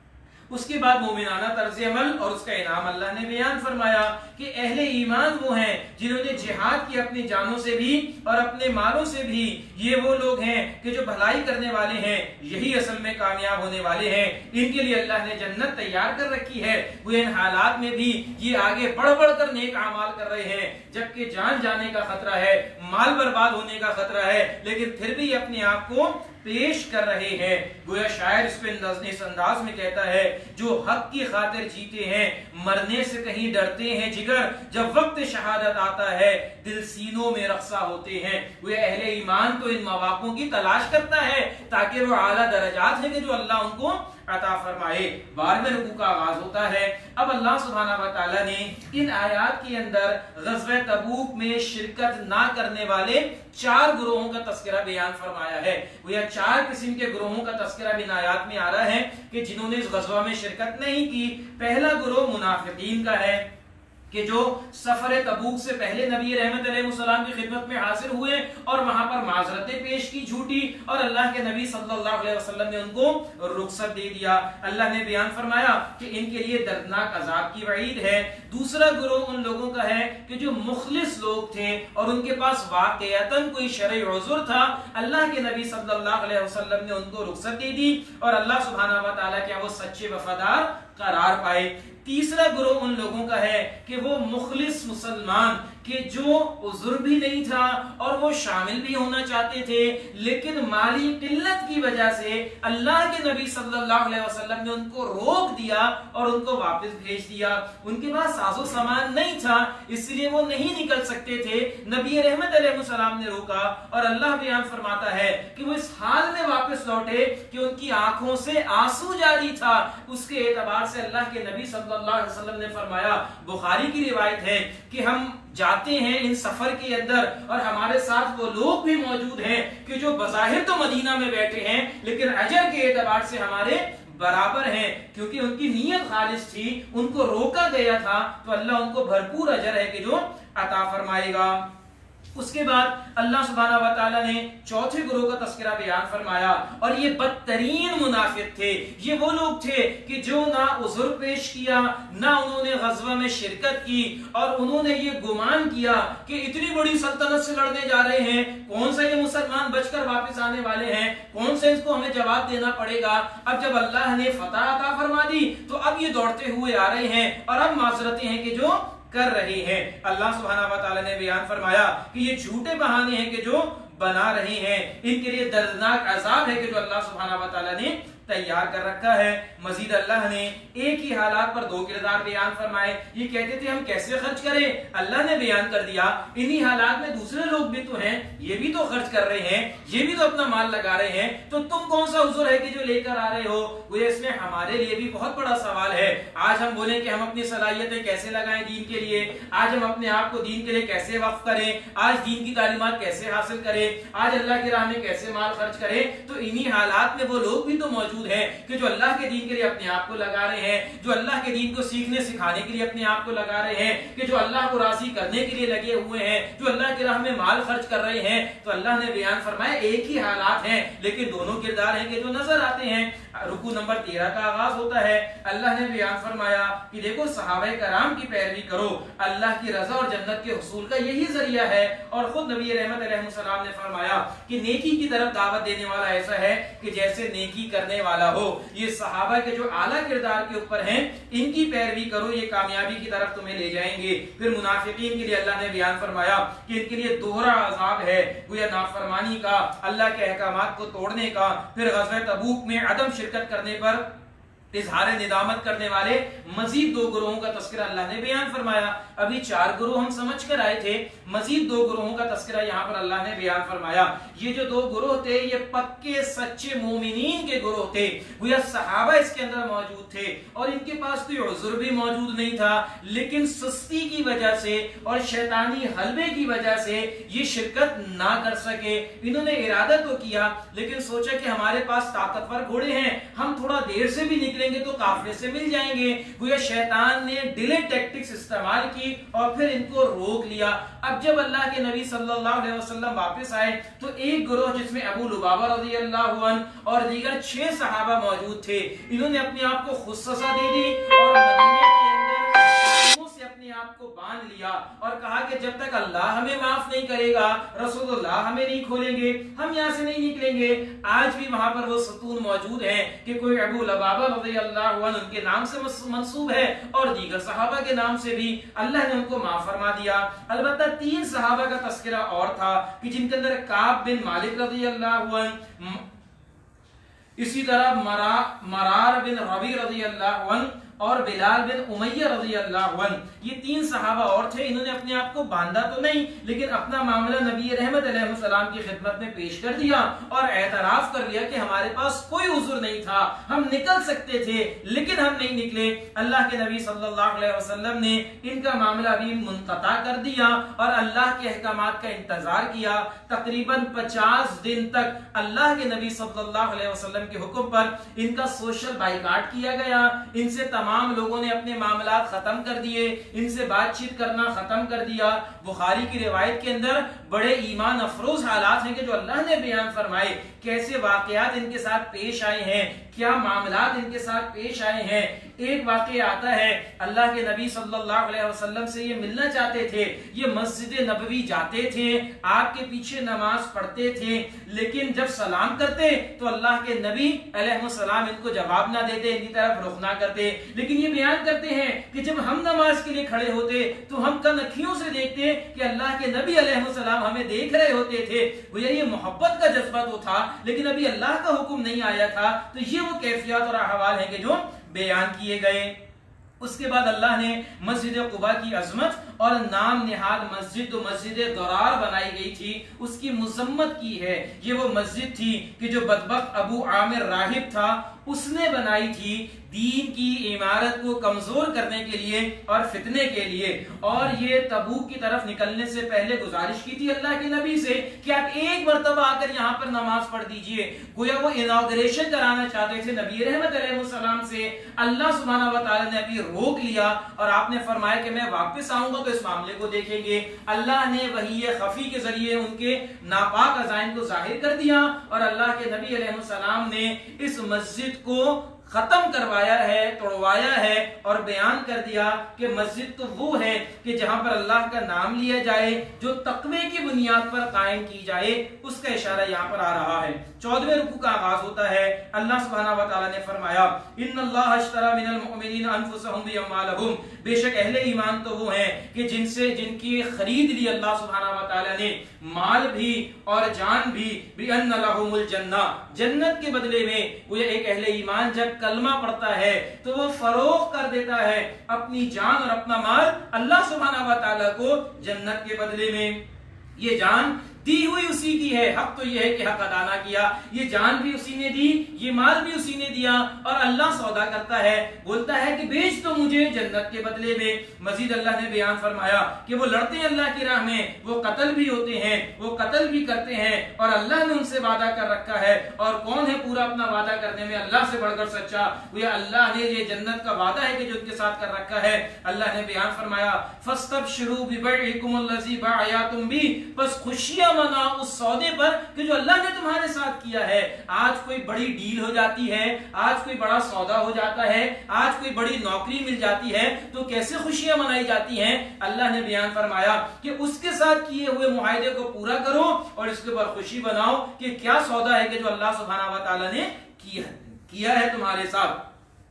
Speaker 1: उसके बाद मोमिनाना तर्ज अमल और उसका इनाम अल्लाह ने बयान फरमाया कि अहले ईमान वो हैं जिन्होंने जिहाद की अपनी जानों से भी और अपने मालों से भी। ये वो लोग हैं कि जो भलाई करने वाले हैं, यही असल में कामयाब होने वाले हैं। इनके लिए अल्लाह ने जन्नत तैयार कर रखी है। वो इन हालात में भी ये आगे बढ़ बढ़ कर नेक अमाल कर रहे हैं, जबकि जान जाने का खतरा है, माल बर्बाद होने का खतरा है, लेकिन फिर भी अपने आप को पेश कर रहे हैं। गोया शायर इस अंदाज में कहता है, जो हक की खातिर जीते हैं मरने से कहीं डरते हैं जिगर, जब वक्त शहादत आता है दिल सीनों में रक्सा होते हैं। गोया अहले ईमान तो इन मौक़ों की तलाश करता है ताकि वो आला दर्जात है कि जो अल्लाह उनको अता फरमाए। 12वें रुकू का आगाज होता है। अब अल्लाह सुब्हानहू व तआला ने इन आयात के अंदर ग़ज़वे तबूक में शिरकत ना करने वाले 4 ग्रोहों का तस्करा बयान फरमाया है। गोया 4 किस्म के ग्रोहों का तस्करा इन आयात में आ रहा है कि जिन्होंने इस ग़ज़वा में शिरकत नहीं की। पहला ग्रोह मुनाफिकीन का है कि जो सफर तबूक से पहले नबी रहमत अलैहिस्सलाम की खिदमत में हाजिर हुए और वहां पर माजरतें पेश की झूठी, और अल्लाह के नबी सल्लल्लाहु अलैहि वसल्लम ने उनको रुखसत दे दिया। अल्लाह ने बयान फरमाया कि इनके लिए दर्दनाक अजाब की वईद है। दूसरा ग्रोह उन लोगों का है कि जो मुखलिस लोग थे और उनके पास वाक़ियतन कोई शरई उज़्र था, अल्लाह के नबी सल्लल्लाहु अलैहि वसल्लम ने उनको रुखसत दे दी और अल्लाह सुब्हानहू व तआला क्या वो सच्चे वफादार करार पाए। तीसरा ग्रोह उन लोगों का है कि वो मुखलिस मुसलमान कि जो उज़्र भी नहीं था और वो शामिल भी होना चाहते थे, लेकिन माली किल्लत की वजह से अल्लाह के नबी सल्लल्लाहु अलैहि वसल्लम ने उनको रोक दिया और उनको वापस भेज दिया। उनके पास साजो सामान नहीं था, इसलिए वो नहीं निकल सकते थे। नबी रहमत अलैहिस्सलाम ने रोका और अल्लाह बयान फरमाता है कि वो इस हाल में वापस लौटे कि उनकी आंखों से आंसू जारी था। उसके एतबार से अल्लाह के नबी सल्लल्लाहु अलैहि वसल्लम ने फरमाया, बुखारी की रिवायत है कि हम जाते हैं इन सफर के अंदर और हमारे साथ वो लोग भी मौजूद हैं कि जो बज़ाहिर तो मदीना में बैठे हैं लेकिन अजर के एतबार से हमारे बराबर हैं, क्योंकि उनकी नीयत खालिस थी। उनको रोका गया था तो अल्लाह उनको भरपूर अजर है कि जो अता फरमाएगा। उसके बाद अल्लाह सुब्हानहू व तआला ने चौथे ग्रोह का तस्करा बयान फरमाया और ये बदतरीन मुनाफिक थे। ये वो लोग थे कि जो ना उज़्र पेश किया, ना उन्होंने ग़ज़वा में शिरकत की, और उन्होंने ये गुमान किया कि इतनी बड़ी सल्तनत से लड़ने जा रहे हैं, कौन सा ये मुसलमान बचकर वापस आने वाले हैं, कौन सा इसको हमें जवाब देना पड़ेगा। अब जब अल्लाह ने फतह अता फरमा दी तो अब ये दौड़ते हुए आ रहे हैं और अब माज़रतें हैं कि जो कर रहे हैं। अल्लाह सुब्हानहू व तआला ने बयान फरमाया कि ये झूठे बहाने हैं कि जो बना रहे हैं। इनके लिए दर्दनाक अजाब है कि जो अल्लाह सुब्हानहू व तआला ने तैयार कर रखा है। मजीद अल्लाह ने एक ही हालात पर 2 किरदार बयान फरमाए। ये कहते थे हम कैसे खर्च करें, अल्लाह ने बयान कर दिया इन्हीं हालात में दूसरे लोग भी तो हैं, ये भी तो खर्च कर रहे हैं, ये भी तो अपना माल लगा रहे हैं, तो तुम कौन सा उज़्र है कि जो लेकर आ रहे हो। वो इसमें हमारे लिए भी बहुत बड़ा सवाल है। आज हम बोलें कि हम अपनी सलाहियतें कैसे लगाएं दीन के लिए, आज हम अपने आप को दीन के लिए कैसे वक्फ करें, आज दीन की तालीमात कैसे हासिल करें, आज अल्लाह की राह में कैसे माल खर्च करें। तो इन्हीं हालात में वो लोग भी तो मौजूद है कि जो अल्लाह के दीन के लिए अपने आप को लगा रहे हैं, जो अल्लाह के दीन को सीखने सिखाने के लिए अपने आप को लगा रहे हैं, कि जो अल्लाह को राजी करने के लिए लगे हुए हैं, जो अल्लाह की राह में माल खर्च कर रहे हैं। तो अल्लाह ने बयान फरमाया एक ही हालात हैं लेकिन दोनों किरदार हैं कि जो नजर आते हैं। रुकू नंबर 13 का आगाज होता है। अल्लाह ने बयान फरमाया कि देखो सहाबा कराम की पैरवी करो, अल्लाह की रजा और जन्नत के हुसूल का यही जरिया है। और खुद नबी रहमत अलैहिस्सलाम ने फरमाया कि नेकी की तरफ दावत देने वाला ऐसा है कि जैसे नेकी करने वाला हो। ये सहाबा के जो आला किरदार के ऊपर हैं, इनकी पैरवी करो, ये कामयाबी की तरफ तुम्हें ले जाएंगे। फिर मुनाफिकीन के लिए अल्लाह ने बयान फरमाया कि इनके लिए दोहरा अजाब है, गोया नाफरमानी का, अल्लाह के अहकामात को तोड़ने का, फिर ग़ज़वा तबूक में अदम शिरकत करने पर इजहार निदामत करने वाले मजीद 2 ग्रोहों का तस्करा अल्लाह ने बयान फरमाया। अभी 4 ग्रोह हम समझ कर आए थे, मजीद 2 ग्रोहों का तस्करा यहाँ पर अल्लाह ने बयान फरमाया। ये जो 2 ग्रोह थे ये पक्के सच्चे मोमिनीन के ग्रोह थे, वो सहाबा इसके अंदर मौजूद थे और इनके पास कोई उज़्र भी मौजूद नहीं था, लेकिन सुस्ती की वजह से और शैतानी हलवे की वजह से ये शिरकत ना कर सके। इन्होंने इरादा तो किया लेकिन सोचा कि हमारे पास ताकतवर घोड़े हैं, हम थोड़ा देर से भी निकलेंगे तो काफिले से मिल जाएंगे। गोया शैतान ने डिले टैक्टिक्स इस्तेमाल की और फिर इनको रोक लिया। अब जब अल्लाह के नबी सल्लल्लाहु अलैहि वसल्लम वापस आए तो एक गिरोह जिसमें अबू लुबाबा रज़ियल्लाहु अन्हु और दीगर 6 सहाबा मौजूद थे, इन्होंने अपने आप को खुद सजा दे दी और मदीने के अंदर से अपने आप को बांध लिया और कहा कि जब तक अल्लाह हमें माफ नहीं करेगा, रसूलुल्लाह हमें नहीं खोलेंगे, हम यहाँ से नहीं निकलेंगे। आज भी वहां पर वो सतून मौजूद है कि कोई अबू लुबाबा रज़ियल्लाहु अन्हु उनके नाम से मंसूब है और दीगर सहाबा के नाम से भी अल्लाह ने उनको माफ फरमा दिया। अलबत्ता 3 सहाबा का तस्करा और था कि जिनके अंदर काब बिन मालिक रज़ियल्लाहु अन्हु, इसी तरह मरार बिन रबी रज़ियल्लाहु अन्हु और बिलाल बिन उमैया रज़ियल्लाहु अन्हु, ये 3 सहाबा और थे। इन्होंने अपने आप को बांधा तो नहीं लेकिन अपना मामला नबी रहमत अलैहिस्सलाम की खिदमत में पेश कर दिया और एतराफ कर लिया कि हमारे पास कोई उज़्र नहीं था, हम निकल सकते थे लेकिन हम नहीं निकले। अल्लाह के नबी सल्लल्लाहु अलैहि वसल्लम ने इनका मामला भी मुनक़ता कर दिया और अल्लाह के अहकामात का इंतजार किया। तकरीबन 50 दिन तक अल्लाह के नबी सल्लल्लाहु अलैहि वसल्लम के हुक्म पर इनका सोशल बाइकाट किया गया। इनसे तमाम लोगों ने अपने मामला खत्म कर दिए, इनसे बातचीत करना खत्म कर दिया। बुखारी की रिवायत के अंदर बड़े ईमान अफरोज हालात हैं कि जो अल्लाह ने बयान फरमाए, कैसे वाकयात इनके साथ पेश आए हैं, क्या मामलात इनके साथ पेश आए हैं। एक वाकया आता है, अल्लाह के नबी सल्लल्लाहु अलैहि वसल्लम से ये मिलना चाहते थे, ये मस्जिद नबवी जाते थे, आपके पीछे नमाज पढ़ते थे, लेकिन जब सलाम करते तो अल्लाह के नबी अलैहिस्सलाम इनको जवाब ना देते, इनकी तरफ रुख ना करते। लेकिन ये बयान करते हैं कि जब हम नमाज के लिए खड़े होते तो हम कनखियों से देखते कि अल्लाह के नबी अलैहिस्सलाम हमें देख रहे होते थे। भैया ये मोहब्बत का जज्बा तो था लेकिन अभी अल्लाह का हुक्म नहीं आया था। तो ये वो कैफियत और अहवाल हैं कि जो बयान किए गए। उसके बाद अल्लाह ने मस्जिद कुबा की अजमत और नाम निहाद मस्जिद तो मस्जिद दरार बनाई गई थी, उसकी मुजम्मत की है। ये वो मस्जिद थी कि जो बदबख्त अबू आमिर राहिब था उसने बनाई थी दीन की इमारत को कमजोर करने के लिए और फितने के लिए। और ये तबूक की तरफ निकलने से पहले गुजारिश की थी अल्लाह के नबी से कि आप एक मरतबा आकर यहाँ पर नमाज पढ़ दीजिए। गोया वो इनॉग्रेशन कराना चाहते थे नबी रहमत अलैहिस्सलाम से। अल्लाह सुब्हानहू व तआला ने अभी रोक लिया और आपने फरमाया कि मैं वापस आऊंगा तो इस मामले को देखेंगे। अल्लाह ने वही खफी के जरिए उनके नापाक अज़ाइम को जाहिर कर दिया और अल्लाह के नबी अलैहिस्सलाम ने इस मस्जिद को खत्म करवाया है, तोड़वाया है और बयान कर दिया कि मस्जिद तो वो है कि जहां पर अल्लाह का नाम लिया जाए, जो तकवे की बुनियाद पर कायम की जाए, उसका इशारा यहाँ पर आ रहा है। 14वें रुकू का आगाज होता है। अल्लाह सुब्हानहू व तआला ने फरमाया, इन्नल्लाह अश्तरा मिनल मुमिनीन अनफुसहुम व अम्वालहुम, बेशक अहले ईमान तो वो हैं कि जिनकी खरीद ली अल्लाह सुब्हानहू व तआला ने, माल भी और जान भी, बिअन्न लहुमुल जन्ना, जन्नत के बदले में। वो एक अहले ईमान जब कलमा पढ़ता है तो वो फरोख्त कर देता है अपनी जान और अपना माल अल्लाह सुब्हानहू व तआला को जन्नत के बदले में। ये जान दी हुई उसी की है, हक तो ये है कि हक अदा ना किया। ये जान भी उसी ने दी, ये माल भी उसी ने दिया और अल्लाह सौदा करता है, बोलता है कि बेच तो मुझे जन्नत के बदले में। मजीद अल्लाह ने बयान फरमाया कि वो लड़ते हैं अल्लाह की राह में, वो कत्ल भी होते हैं, वो कत्ल भी करते हैं और अल्लाह ने उनसे वादा कर रखा है। और कौन है पूरा अपना वादा करने में अल्लाह से बढ़कर सच्चा? वो अल्लाह ने ये जन्नत का वादा है कि जो उनके साथ कर रखा है। अल्लाह ने बयान फरमाया, फस्तबशिरू बिबैइकुमुल्लज़ी बाअयातुम बी, बस खुशियां मनाओ उस सौदे पर कि जो अल्लाह ने तुम्हारे साथ किया है। आज कोई बड़ी डील हो जाती है, आज कोई बड़ा सौदा हो जाता है, आज कोई बड़ी नौकरी मिल जाती है तो कैसे खुशियां मनाई जाती हैं? अल्लाह ने बयान फरमाया कि उसके साथ किए हुए मुआहिदे को पूरा करो और इसके ऊपर खुशी बनाओ कि क्या सौदा है कि जो अल्लाह सुब्हानहू व तआला ने किया है तुम्हारे साथ।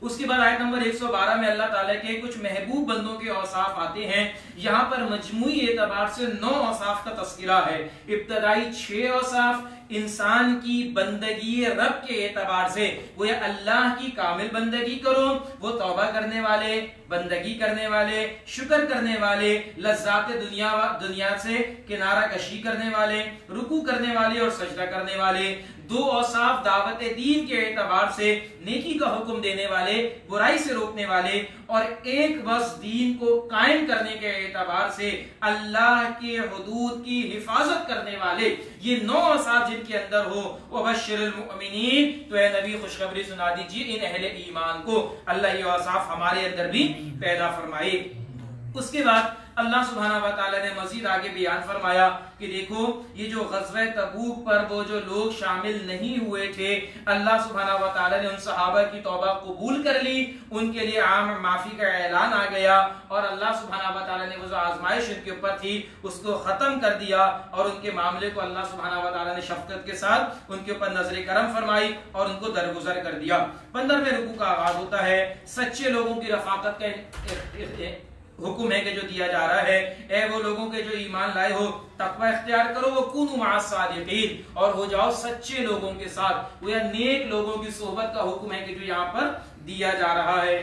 Speaker 1: اس کے بعد آیت نمبر 112 میں اللہ تعالیٰ کے کچھ محبوب بندوں کے اوصاف آتے ہیں. یہاں پر مجموعی اعتبار سے 9 اوصاف کا تذکرہ ہے. ابتدائی 6 اوصاف انسان کی بندگی رب کے اعتبار سے، وہ یا اللہ کی کامل بندگی کرو، وہ توبہ کرنے والے، بندگی کرنے والے، شکر کرنے والے، لذات دنیا سے کنارہ کشی کرنے والے، رکوع کرنے والے اور سجدہ کرنے والے. 2 اوصاف دعوت دین کے اعتبار سے نیکی کا حکم دینے والے، برائی سے روکنے والے، اور ایک بس دین کو قائم کرنے کے اعتبار سے اللہ کے حدود کی حفاظت کرنے والے. یہ 9 اوصاف جن کے اندر ہو، وبشر المؤمنین، تو اے نبی خوشخبری سنا دیجیے ان اہل ایمان کو، اللہ یہ اوصاف ہمارے اندر بھی پیدا فرمائے. اس کے بعد اللہ سبحانہ و تعالی نے مزید آگے بیان فرمایا کہ دیکھو یہ جو غزوہ تبوک پر وہ جو لوگ شامل نہیں ہوئے تھے، اللہ سبحانہ و تعالی نے ان صحابہ کی توبہ قبول کر لی، ان کے لیے عام معافی کا اعلان آ گیا، اور اللہ سبحانہ و تعالی نے وہ جو آزمائش ان کے اوپر تھی اس کو ختم کر دیا، اور ان کے معاملے کو اللہ سبحانہ و تعالی نے شفقت کے ساتھ ان کے اوپر نظر کرم فرمائی اور ان کو درگزر کر دیا. 15ویں رکوع کا آغاز ہوتا ہے. سچے لوگوں کی رفاقت کا حکم ہے کہ جو دیا جا رہا ہے، اے وہ لوگوں کے جو ایمان لائے ہو تقوی اختیار کرو، وَكُونُوا مَعَ الصَّادِقِينَ، اور ہو جاؤ سچے لوگوں کے ساتھ. وہ یا نیک لوگوں کی صحبت کا حکم ہے کہ جو یہاں پر دیا جا رہا ہے.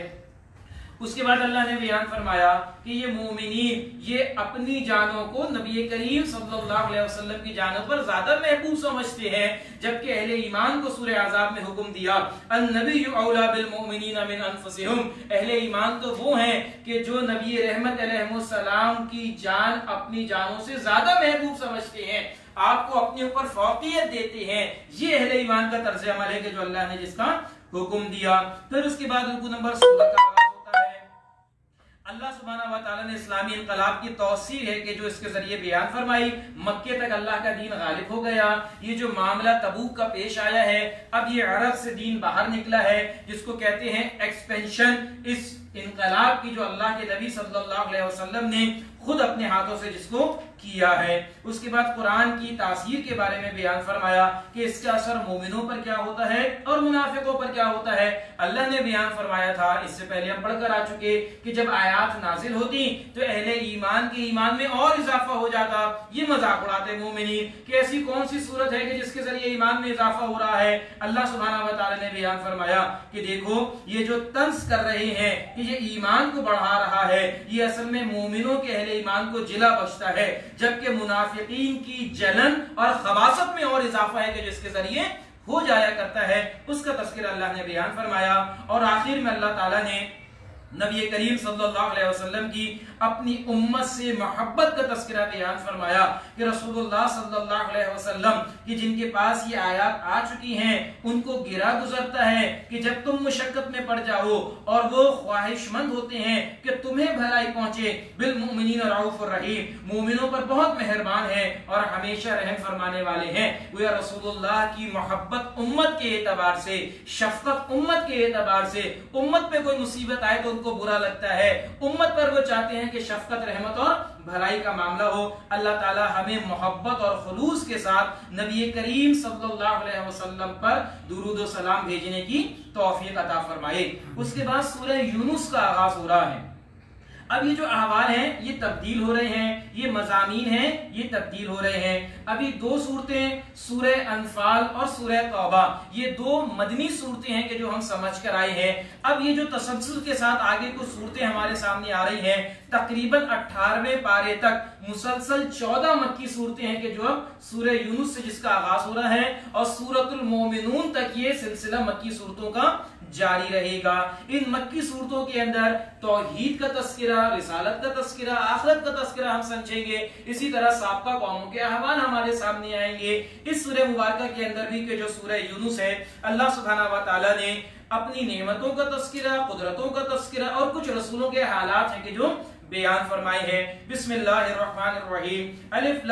Speaker 1: اس کے بعد اللہ نے بیان فرمایا کہ یہ مومنین یہ اپنی جانوں کو نبی کریم صلی اللہ علیہ وسلم کی جانوں پر زیادہ محبوب سمجھتے ہیں، جبکہ اہل ایمان کو سورہ احزاب میں حکم دیا النبی اولی بالمؤمنین من انفسہم، اہل ایمان تو وہ ہیں کہ جو نبی رحمت علیہ السلام کی جان اپنی جانوں سے زیادہ محبوب سمجھتے ہیں، آپ کو اپنے اوپر فوقیت دیتے ہیں. یہ اہل ایمان کا طرز عمل ہے کہ جو اللہ نے جس کا حکم دیا. پھر اس کے بعد رکوع نمبر 16 کا اللہ سبحانہ و تعالیٰ نے اسلامی انقلاب کی توسیع ہے کہ جو اس کے ذریعے بیان فرمائی. مکے تک اللہ کا دین غالب ہو گیا. یہ جو معاملہ تبوک کا پیش آیا ہے، اب یہ عرب سے دین باہر نکلا ہے، جس کو کہتے ہیں ایکسپینشن. اس انقلاب کی جو اللہ کے نبی صلی اللہ علیہ وسلم نے خود اپنے ہاتھوں سے جس کو کیا ہے. اس کے بعد قرآن کی تاثیر کے بارے میں بیان فرمایا کہ اس کا اثر مومنوں پر کیا ہوتا ہے اور منافقوں پر کیا ہوتا ہے. اللہ نے بیان فرمایا تھا، اس سے پہلے ہم پڑھ کر آ چکے، کہ جب آیات نازل ہوتی تو اہل ایمان کے ایمان میں اور اضافہ ہو جاتا. یہ مذاق اڑاتے مومنین کہ ایسی کون سی صورت ہے کہ جس کے ذریعے ایمان میں اضافہ ہو رہا ہے. اللہ سبحانہ و تعالی نے بیان فرمایا کہ دیکھو یہ جو طنز کر رہے ہیں کہ یہ ایمان کو بڑھا رہا ہے، یہ اصل میں مومنوں کے اہل ایمان کو جلا بخشتا ہے، جبکہ منافقین کی جلن اور خباثت میں اور اضافہ ہے کہ جس کے ذریعے ہو جایا کرتا ہے. اس کا تذکرہ اللہ نے بیان فرمایا. اور آخر میں اللہ تعالیٰ نے نبی کریم صلی اللہ علیہ وسلم کی اپنی امت سے محبت کا تذکرہ بیان فرمایا کہ رسول اللہ صلی اللہ علیہ وسلم کی جن کے پاس یہ آیات آ چکی ہیں ان کو گرا گزرتا ہے کہ جب تم مشقت میں پڑ جاؤ اور وہ خواہش مند ہوتے ہیں کہ تمہیں بھلائی پہنچے، بالمؤمنین رؤوف الرحیم، مومنوں پر بہت مہربان ہے اور ہمیشہ رحم فرمانے والے ہیں. وہ رسول اللہ کی محبت امت کے اعتبار سے، شفقت امت کے اعتبار سے، امت پہ کوئی مصیبت آئے تو ان کو برا لگتا ہے، امت پر وہ چاہتے ہیں کہ شفقت، رحمت اور بھلائی کا معاملہ ہو. اللہ تعالی ہمیں محبت اور خلوص کے ساتھ نبی کریم صلی اللہ علیہ وسلم پر درود و سلام بھیجنے کی توفیق عطا فرمائے. اس کے بعد سورہ یونس کا آغاز ہو رہا ہے. اب یہ جو احوال ہیں یہ تبدیل ہو رہے ہیں، یہ مضامین ہیں یہ تبدیل ہو رہے ہیں. ابھی 2 صورتیں سورہ انفال اور سورہ توبہ، یہ 2 مدنی صورتیں ہیں کہ جو ہم سمجھ کر آئے ہیں. اب یہ جو تسلسل کے ساتھ آگے کچھ صورتیں ہمارے سامنے آ رہی ہیں، تقریباً 18ویں پارے تک مسلسل 14 مکی صورتیں ہیں کہ جو اب سورہ یونس سے جس کا آغاز ہو رہا ہے اور سورۃ المومنون تک یہ سلسلہ مکی صورتوں کا جاری رہے گا. ان مکی صورتوں کے اندر توحید کا تذکرہ، رسالت کا تذکرہ، آخرت کا تذکرہ ہم سمجھیں گے. اسی طرح سابقہ قوموں کے احوال ہمارے سامنے آئیں گے. اس سورہ مبارکہ کے اندر بھی کہ جو سورہ یونس ہے، اللہ سبحانہ و تعالی نے اپنی نعمتوں کا تذکرہ، قدرتوں کا تذکرہ اور کچھ رسولوں کے حالات ہیں کہ جو بیان فرمائے ہیں. بسم اللہ الرحمن الرحیم. الف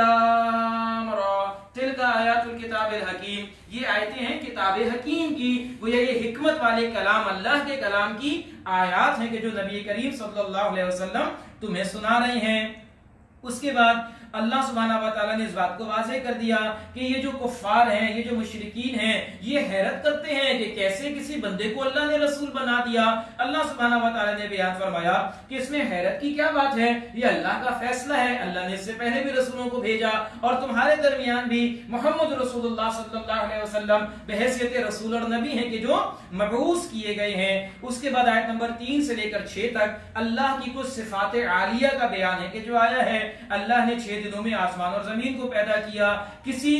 Speaker 1: لام را تلک آیات الکتاب الحکیم. یہ آیتیں ہیں کتاب حکیم کی، گویا یہ حکمت والے کلام، اللہ کے کلام کی آیات ہیں کہ جو نبی کریم صلی اللہ علیہ وسلم تمہیں سنا رہے ہیں. اس کے بعد اللہ سبحانہ و تعالیٰ نے اس بات کو واضح کر دیا کہ یہ جو کفار ہیں، یہ جو مشرکین ہیں، یہ حیرت کرتے ہیں کہ کیسے کسی بندے کو اللہ نے رسول بنا دیا۔ اللہ سبحانہ و تعالیٰ نے بیان فرمایا کہ اس میں حیرت کی کیا بات ہے، یہ اللہ کا فیصلہ ہے، اللہ نے اس سے پہلے بھی رسولوں کو بھیجا اور تمہارے درمیان بھی محمد رسول اللہ صلی اللہ علیہ وسلم بحیثیت رسول اور نبی ہیں کہ جو مبعوث کیے گئے ہیں۔ اس کے بعد آیت نمبر 3 سے لے کر 6 تک اللہ کی کچھ صفات عالیہ کا بیان ہے کہ جو آیا ہے اللہ نے 6 دنوں میں آسمان اور زمین کو پیدا کیا، کسی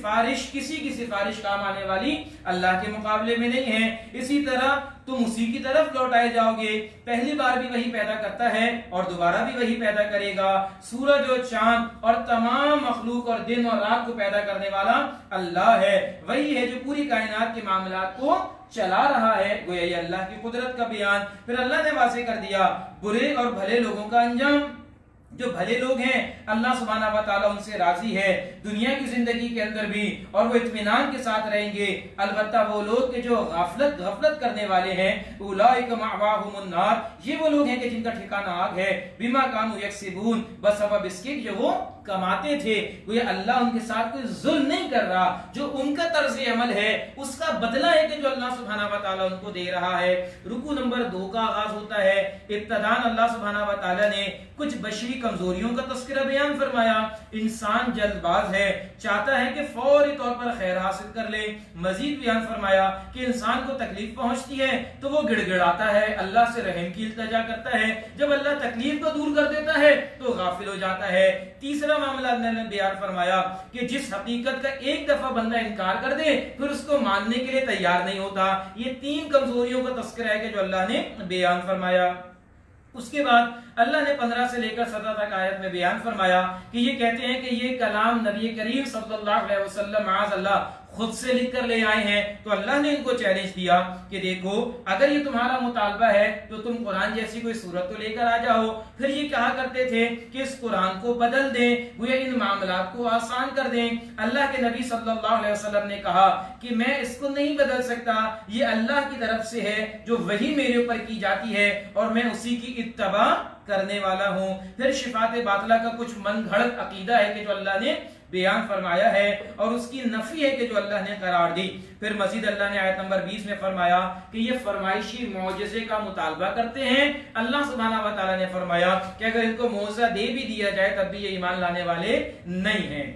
Speaker 1: کی سفارش کام آنے والی اللہ کے مقابلے میں نہیں ہے۔ اسی طرح تم اسی کی طرف لوٹائے جاؤ گے، پہلی بار بھی وہی پیدا کرتا ہے اور دوبارہ بھی وہی پیدا کرے گا۔ سورج اور چاند اور تمام مخلوق اور دن اور رات کو پیدا کرنے والا اللہ ہے، وہی ہے جو پوری کائنات کے معاملات کو چلا رہا ہے۔ گویا یہ اللہ کی قدرت کا بیان۔ پھر اللہ نے واضح کر دیا برے اور بھلے لوگوں کا انجام۔ جو بھلے لوگ ہیں اللہ سبحانہ و تعالیٰ ان سے راضی ہے دنیا کی زندگی کے اندر بھی، اور وہ اطمینان کے ساتھ رہیں گے۔ البتہ وہ لوگ کہ جو غفلت کرنے والے ہیں، اولئک مأواہم النار، یہ وہ لوگ ہیں کہ جن کا ٹھکانہ آگ ہے، بما کانوا یکسبون، بسبب اس کے جو وہ کماتے تھے۔ گویا اللہ ان کے ساتھ کوئی ظلم نہیں کر رہا، جو ان کا طرز عمل ہے اس کا بدلہ ہے کہ جو اللہ سبحانہ و تعالیٰ ان کو دے رہا ہے۔ رکوع نمبر 2 کا آغاز ہوتا ہے۔ ابتداءً اللہ سبحانہ و تعالیٰ نے کچھ بشری کمزوریوں کا تذکرہ بیان فرمایا۔ انسان جلد باز ہے، چاہتا ہے کہ فوری طور پر خیر حاصل کر لے۔ مزید بیان فرمایا کہ انسان کو تکلیف پہنچتی ہے تو وہ گڑ گڑاتا ہے، اللہ سے رحم کی التجا کرتا ہے۔ جب اللہ تکلیف کو دور کر دیتا ہے تو غافل ہو جاتا ہے۔ تیسرا معاملہ اللہ نے بیان فرمایا کہ جس حقیقت کا ایک دفعہ بندہ انکار کر دے پھر اس کو ماننے کے لیے تیار نہیں ہوتا۔ یہ 3 کمزوریوں کا تذکرہ ہے کہ جو اللہ نے بیان فرمایا۔ اس کے بعد اللہ نے 15 سے لے کر 17 تک آیت میں بیان فرمایا کہ یہ کہتے ہیں کہ یہ کلام نبی کریم صلی اللہ علیہ وسلم معاذ اللہ خود سے لکھ کر لے آئے ہیں۔ تو اللہ نے ان کو چیلنج دیا کہ دیکھو اگر یہ تمہارا مطالبہ ہے تو تم قرآن جیسی کوئی صورت تو لے کر آ جاؤ۔ پھر یہ کہا کرتے تھے کہ اس قرآن کو بدل دیں، گویا ان معاملات کو آسان کر دیں۔ اللہ کے نبی صلی اللہ علیہ وسلم نے کہا کہ میں اس کو نہیں بدل سکتا، یہ اللہ کی طرف سے ہے جو وحی میرے اوپر کی جاتی ہے اور میں اسی کی اتباع کرنے والا ہوں۔ پھر شفاعت باطلہ کا کچھ من گھڑت عقیدہ ہے کہ جو اللہ نے بیان فرمایا ہے اور اس کی نفی ہے کہ جو اللہ نے قرار دی۔ پھر مزید اللہ نے آیت نمبر 20 میں فرمایا کہ یہ فرمائشی معجزے کا مطالبہ کرتے ہیں۔ اللہ سبحانہ و تعالیٰ نے فرمایا کہ اگر ان کو معجزہ دے بھی دیا جائے تب بھی یہ ایمان لانے والے نہیں ہیں۔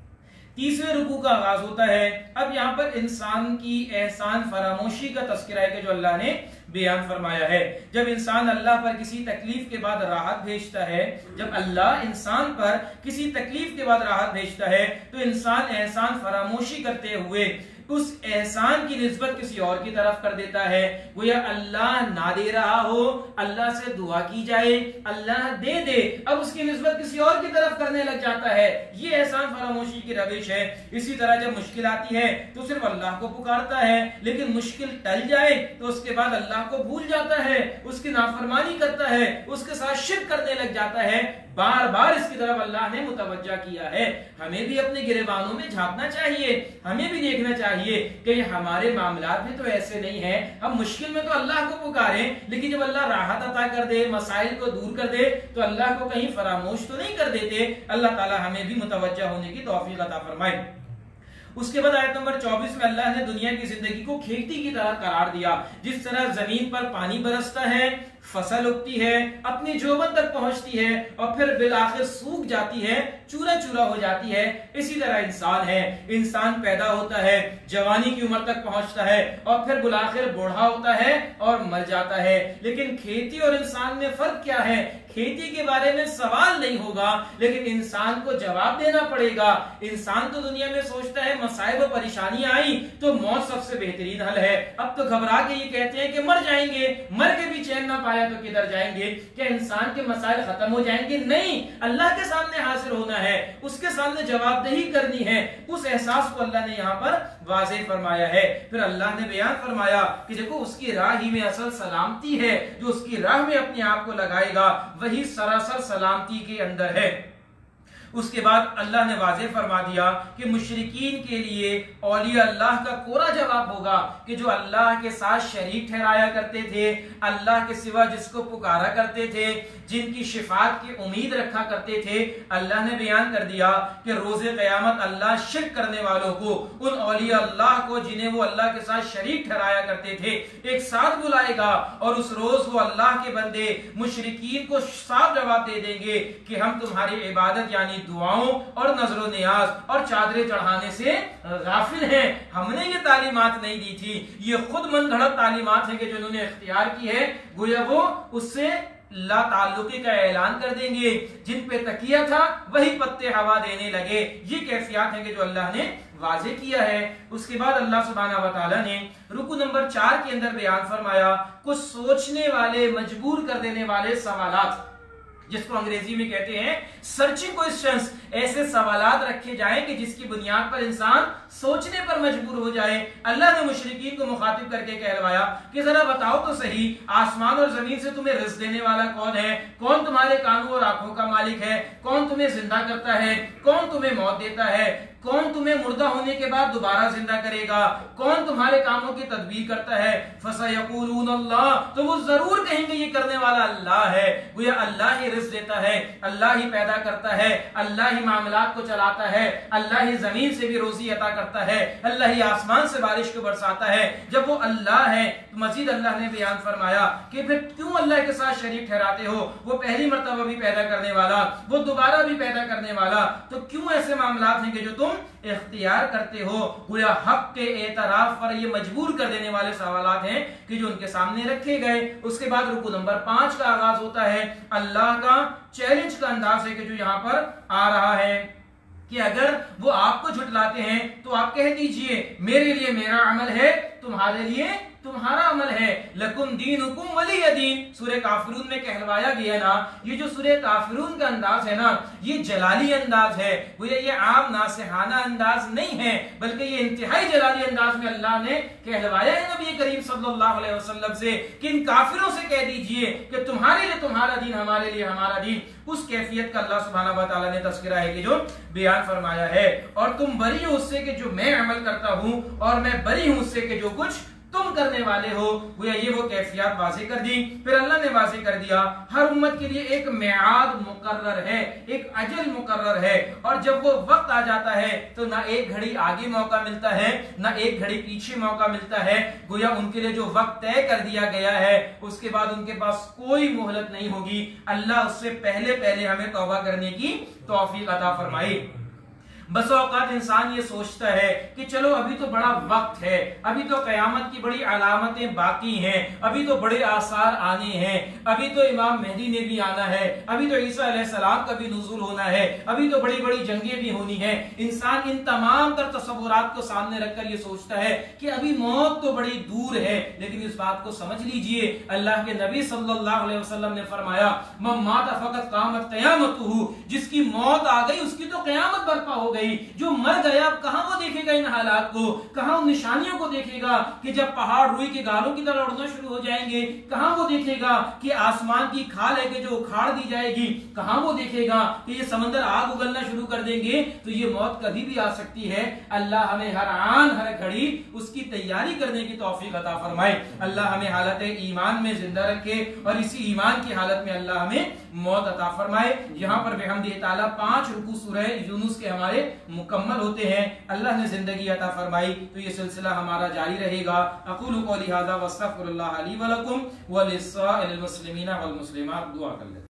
Speaker 1: تیسرے رکوع کا آغاز ہوتا ہے۔ اب یہاں پر انسان کی احسان فراموشی کا تذکرہ ہے کہ جو اللہ نے بیان فرمایا ہے۔ جب انسان اللہ پر کسی تکلیف کے بعد راحت بھیجتا ہے، جب اللہ انسان پر کسی تکلیف کے بعد راحت بھیجتا ہے تو انسان احسان فراموشی کرتے ہوئے اس احسان کی نسبت کسی اور کی طرف کر دیتا ہے۔ گویا اللہ نہ دے رہا ہو، اللہ سے دعا کی جائے اللہ دے دے، اب اس کی نسبت کسی اور کی طرف کرنے لگ جاتا ہے۔ یہ احسان فراموشی کی روش ہے۔ اسی طرح جب مشکل آتی ہے تو صرف اللہ کو پکارتا ہے، لیکن مشکل ٹل جائے تو اس کے بعد اللہ کو بھول جاتا ہے، اس کی نافرمانی کرتا ہے، اس کے ساتھ شرک کرنے لگ جاتا ہے۔ بار بار اس کی طرف اللہ نے متوجہ کیا ہے۔ ہمیں بھی اپنے گریبانوں میں جھانکنا چاہیے، ہمیں بھی دیکھنا چاہیے کہ ہمارے معاملات میں تو ایسے نہیں ہیں۔ ہم مشکل میں تو اللہ کو پکاریں، لیکن جب اللہ راحت عطا کر دے، مسائل کو دور کر دے تو اللہ کو کہیں فراموش تو نہیں کر دیتے۔ اللہ تعالی ہمیں بھی متوجہ ہونے کی توفیق عطا فرمائے۔ اس کے بعد آیت نمبر 24 میں اللہ نے دنیا کی زندگی کو کھیتی کی طرح قرار دیا۔ جس طرح زمین پر پانی برستا ہے، فصل اگتی ہے، اپنی جوبن تک پہنچتی ہے اور پھر بالآخر سوکھ جاتی ہے، چورا چورا ہو جاتی ہے، اسی طرح انسان ہے۔ انسان پیدا ہوتا ہے، جوانی کی عمر تک پہنچتا ہے اور پھر بالآخر بوڑھا ہوتا ہے اور مر جاتا ہے۔ لیکن کھیتی اور انسان میں فرق کیا ہے؟ کھیتی کے بارے میں سوال نہیں ہوگا لیکن انسان کو جواب دینا پڑے گا۔ انسان تو دنیا میں سوچتا ہے مصائب و پریشانیاں آئیں تو موت سب سے بہترین حل ہے، اب تو گھبرا کے یہ کہتے ہیں کہ مر جائیں گے، مر کے بھی چین نہ پایا تو کدھر جائیں گے؟ کیا انسان کے مسائل ختم ہو جائیں گے؟ نہیں، اللہ کے سامنے حاضر ہونا ہے، اس کے سامنے جواب دہی کرنی ہے۔ اس احساس کو اللہ نے یہاں پر واضح فرمایا ہے۔ پھر اللہ نے بیان فرمایا کہ دیکھو اس کی راہ ہی میں اصل سلامتی ہے، جو اس کی راہ میں اپنے آپ کو لگائے گا وہی سراسر سلامتی کے اندر ہے۔ اس کے بعد اللہ نے واضح فرما دیا کہ مشرکین کے لیے اولیاء اللہ کا کوڑا جواب ہوگا کہ جو اللہ کے ساتھ شریک ٹھہرایا کرتے تھے، اللہ کے سوا جس کو پکارا کرتے تھے، جن کی شفاعت کی امید رکھا کرتے تھے، اللہ نے بیان کر دیا کہ روز قیامت اللہ شرک کرنے والوں کو، ان اولیاء اللہ کو جنہیں وہ اللہ کے ساتھ شریک ٹھہرایا کرتے تھے، ایک ساتھ بلائے گا، اور اس روز وہ اللہ کے بندے مشرکین کو صاف جواب دے دیں گے کہ ہم تمہاری عبادت یعنی دعاؤں اور نظر و نیاز اور چادریں چڑھانے سے غافل ہیں، ہم نے یہ تعلیمات نہیں دی تھی، یہ خود من گھڑت تعلیمات ہیں کہ جو انہوں نے اختیار کی ہے، گویا وہ اس سے لا تعلقی کا اعلان کر دیں گے، جن پہ تکیہ تھا وہی پتے ہوا دینے لگے۔ یہ کیفیات ہیں کہ جو اللہ نے واضح کیا ہے۔ اس کے بعد اللہ سبحانہ وتعالی نے رکو نمبر 4 کے اندر بیان فرمایا کچھ سوچنے والے، مجبور کر دینے والے سوالات، جس کو انگریزی میں کہتے ہیں سرچنگ کوسچنز، ایسے سوالات رکھے جائیں کہ جس کی بنیاد پر انسان سوچنے پر مجبور ہو جائے۔ اللہ نے مشرکین کو مخاطب کر کے کہلوایا کہ ذرا بتاؤ تو صحیح، آسمان اور زمین سے تمہیں رزق دینے والا کون ہے؟ کون تمہارے کانوں اور آنکھوں کا مالک ہے؟ کون تمہیں زندہ کرتا ہے؟ کون تمہیں موت دیتا ہے؟ کون تمہیں مردہ ہونے کے بعد دوبارہ زندہ کرے گا؟ کون تمہارے کاموں کی تدبیر کرتا ہے؟ فَسَيَقُولُونَ اللَّهُ، تو وہ ضرور کہیں گے یہ کرنے والا اللہ ہے۔ گویا اللہ ہی رزق دیتا ہے، اللہ ہی پیدا کرتا ہے، اللہ ہی معاملات کو چلاتا ہے، اللہ ہی زمین سے بھی روزی عطا کرتا ہے، اللہ ہی آسمان سے بارش کو برساتا ہے۔ جب وہ اللہ ہے تو مزید اللہ نے بیان فرمایا کہ پھر کیوں اللہ کے ساتھ شریک ٹھہراتے ہو؟ وہ پہلی مرتبہ بھی پیدا کرنے والا، وہ دوبارہ بھی پیدا کرنے والا، تو کیوں ایسے معاملات ہیں کہ جو تم اختیار کرتے ہو؟ گویا حق کے اعتراف پر یہ مجبور کر دینے والے سوالات ہیں کہ جو ان کے سامنے رکھے گئے۔ اس کے بعد رکو نمبر 5 کا آغاز ہوتا ہے، اللہ کا چیلنج کا انداز ہے کہ جو یہاں پر آ رہا ہے کہ اگر وہ آپ کو جھٹلاتے ہیں تو آپ کہہ دیجئے میرے لیے میرا عمل ہے، تمہارے لیے تمہارا عمل ہے، لکم دینکم ولی دین۔ سورہ کافرون میں کہلوایا گیا نا، یہ جو سورہ کافرون کا انداز ہے نا، یہ جلالی انداز ہے، یہ عام ناصحانہ انداز نہیں ہے، بلکہ یہ انتہائی جلالی انداز میں اللہ نے کہلوایا ہے نبی کریم صلی اللہ علیہ وسلم سے کہ ان کافروں سے کہہ دیجئے کہ تمہارے لیے تمہارا دین، ہمارے لیے ہمارا دین۔ اس کیفیت کا اللہ سبحانہ وتعالی نے تذکرہ ہے کہ جو بیان فرمایا ہے، اور تم بری ہو اس سے کہ جو میں عمل کرتا ہوں، اور میں بری ہوں اس سے کہ جو کچھ تم کرنے والے ہو۔ گویا یہ وہ کیفیات واضح کر دی۔ پھر اللہ نے واضح کر دیا ہر امت کے لیے ایک میعاد مقرر ہے، ایک اجل مقرر ہے، اور جب وہ وقت آ جاتا ہے تو نہ ایک گھڑی آگے موقع ملتا ہے، نہ ایک گھڑی پیچھے موقع ملتا ہے۔ گویا ان کے لیے جو وقت طے کر دیا گیا ہے اس کے بعد ان کے پاس کوئی مہلت نہیں ہوگی۔ اللہ اس سے پہلے ہمیں توبہ کرنے کی توفیق عطا فرمائے۔ بس اوقات انسان یہ سوچتا ہے کہ چلو ابھی تو بڑا وقت ہے، ابھی تو قیامت کی بڑی علامتیں باقی ہیں، ابھی تو بڑے آثار آنے ہیں، ابھی تو امام مہدی نے بھی آنا ہے، ابھی تو عیسیٰ علیہ السلام کا بھی نزول ہونا ہے، ابھی تو بڑی بڑی جنگیں بھی ہونی ہیں۔ انسان ان تمام تر تصورات کو سامنے رکھ کر یہ سوچتا ہے کہ ابھی موت تو بڑی دور ہے، لیکن اس بات کو سمجھ لیجئے اللہ کے نبی صلی اللہ علیہ وسلم نے فرمایا من مات فقط قامت قیامتہ، جس کی موت آ گئی اس کی تو قیامت برپا ہو گئی۔ جو مر گیا اب کہاں وہ دیکھے گا ان حالات کو، کہاں ان نشانیوں کو دیکھے گا کہ جب پہاڑ روئی کے گالوں کی طرح اڑنا شروع ہو جائیں گے، کہاں وہ دیکھے گا کہ آسمان کی کھال ہے کہ جو اکھاڑ دی جائے گی، کہاں وہ دیکھے گا کہ یہ سمندر آگ اگلنا شروع کر دیں گے۔ تو یہ موت کبھی بھی آ سکتی ہے۔ اللہ ہمیں ہر آن ہر گھڑی اس کی تیاری کرنے کی توفیق عطا فرمائے۔ اللہ ہمیں حالت ایمان میں زندہ رکھے، اور اسی ایمان کی حالت میں اللہ ہمیں موت عطا فرمائے۔ یہاں پر بحمدہ تعالیٰ 5 رکوع سورہ یونس کے ہمارے مکمل ہوتے ہیں۔ اللہ نے زندگی عطا فرمائی تو یہ سلسلہ ہمارا جاری رہے گا۔ اقول قولی ھذا واستغفر اللہ لی ولکم وللسائر المسلمین والمسلمات۔ دعا کر لیں۔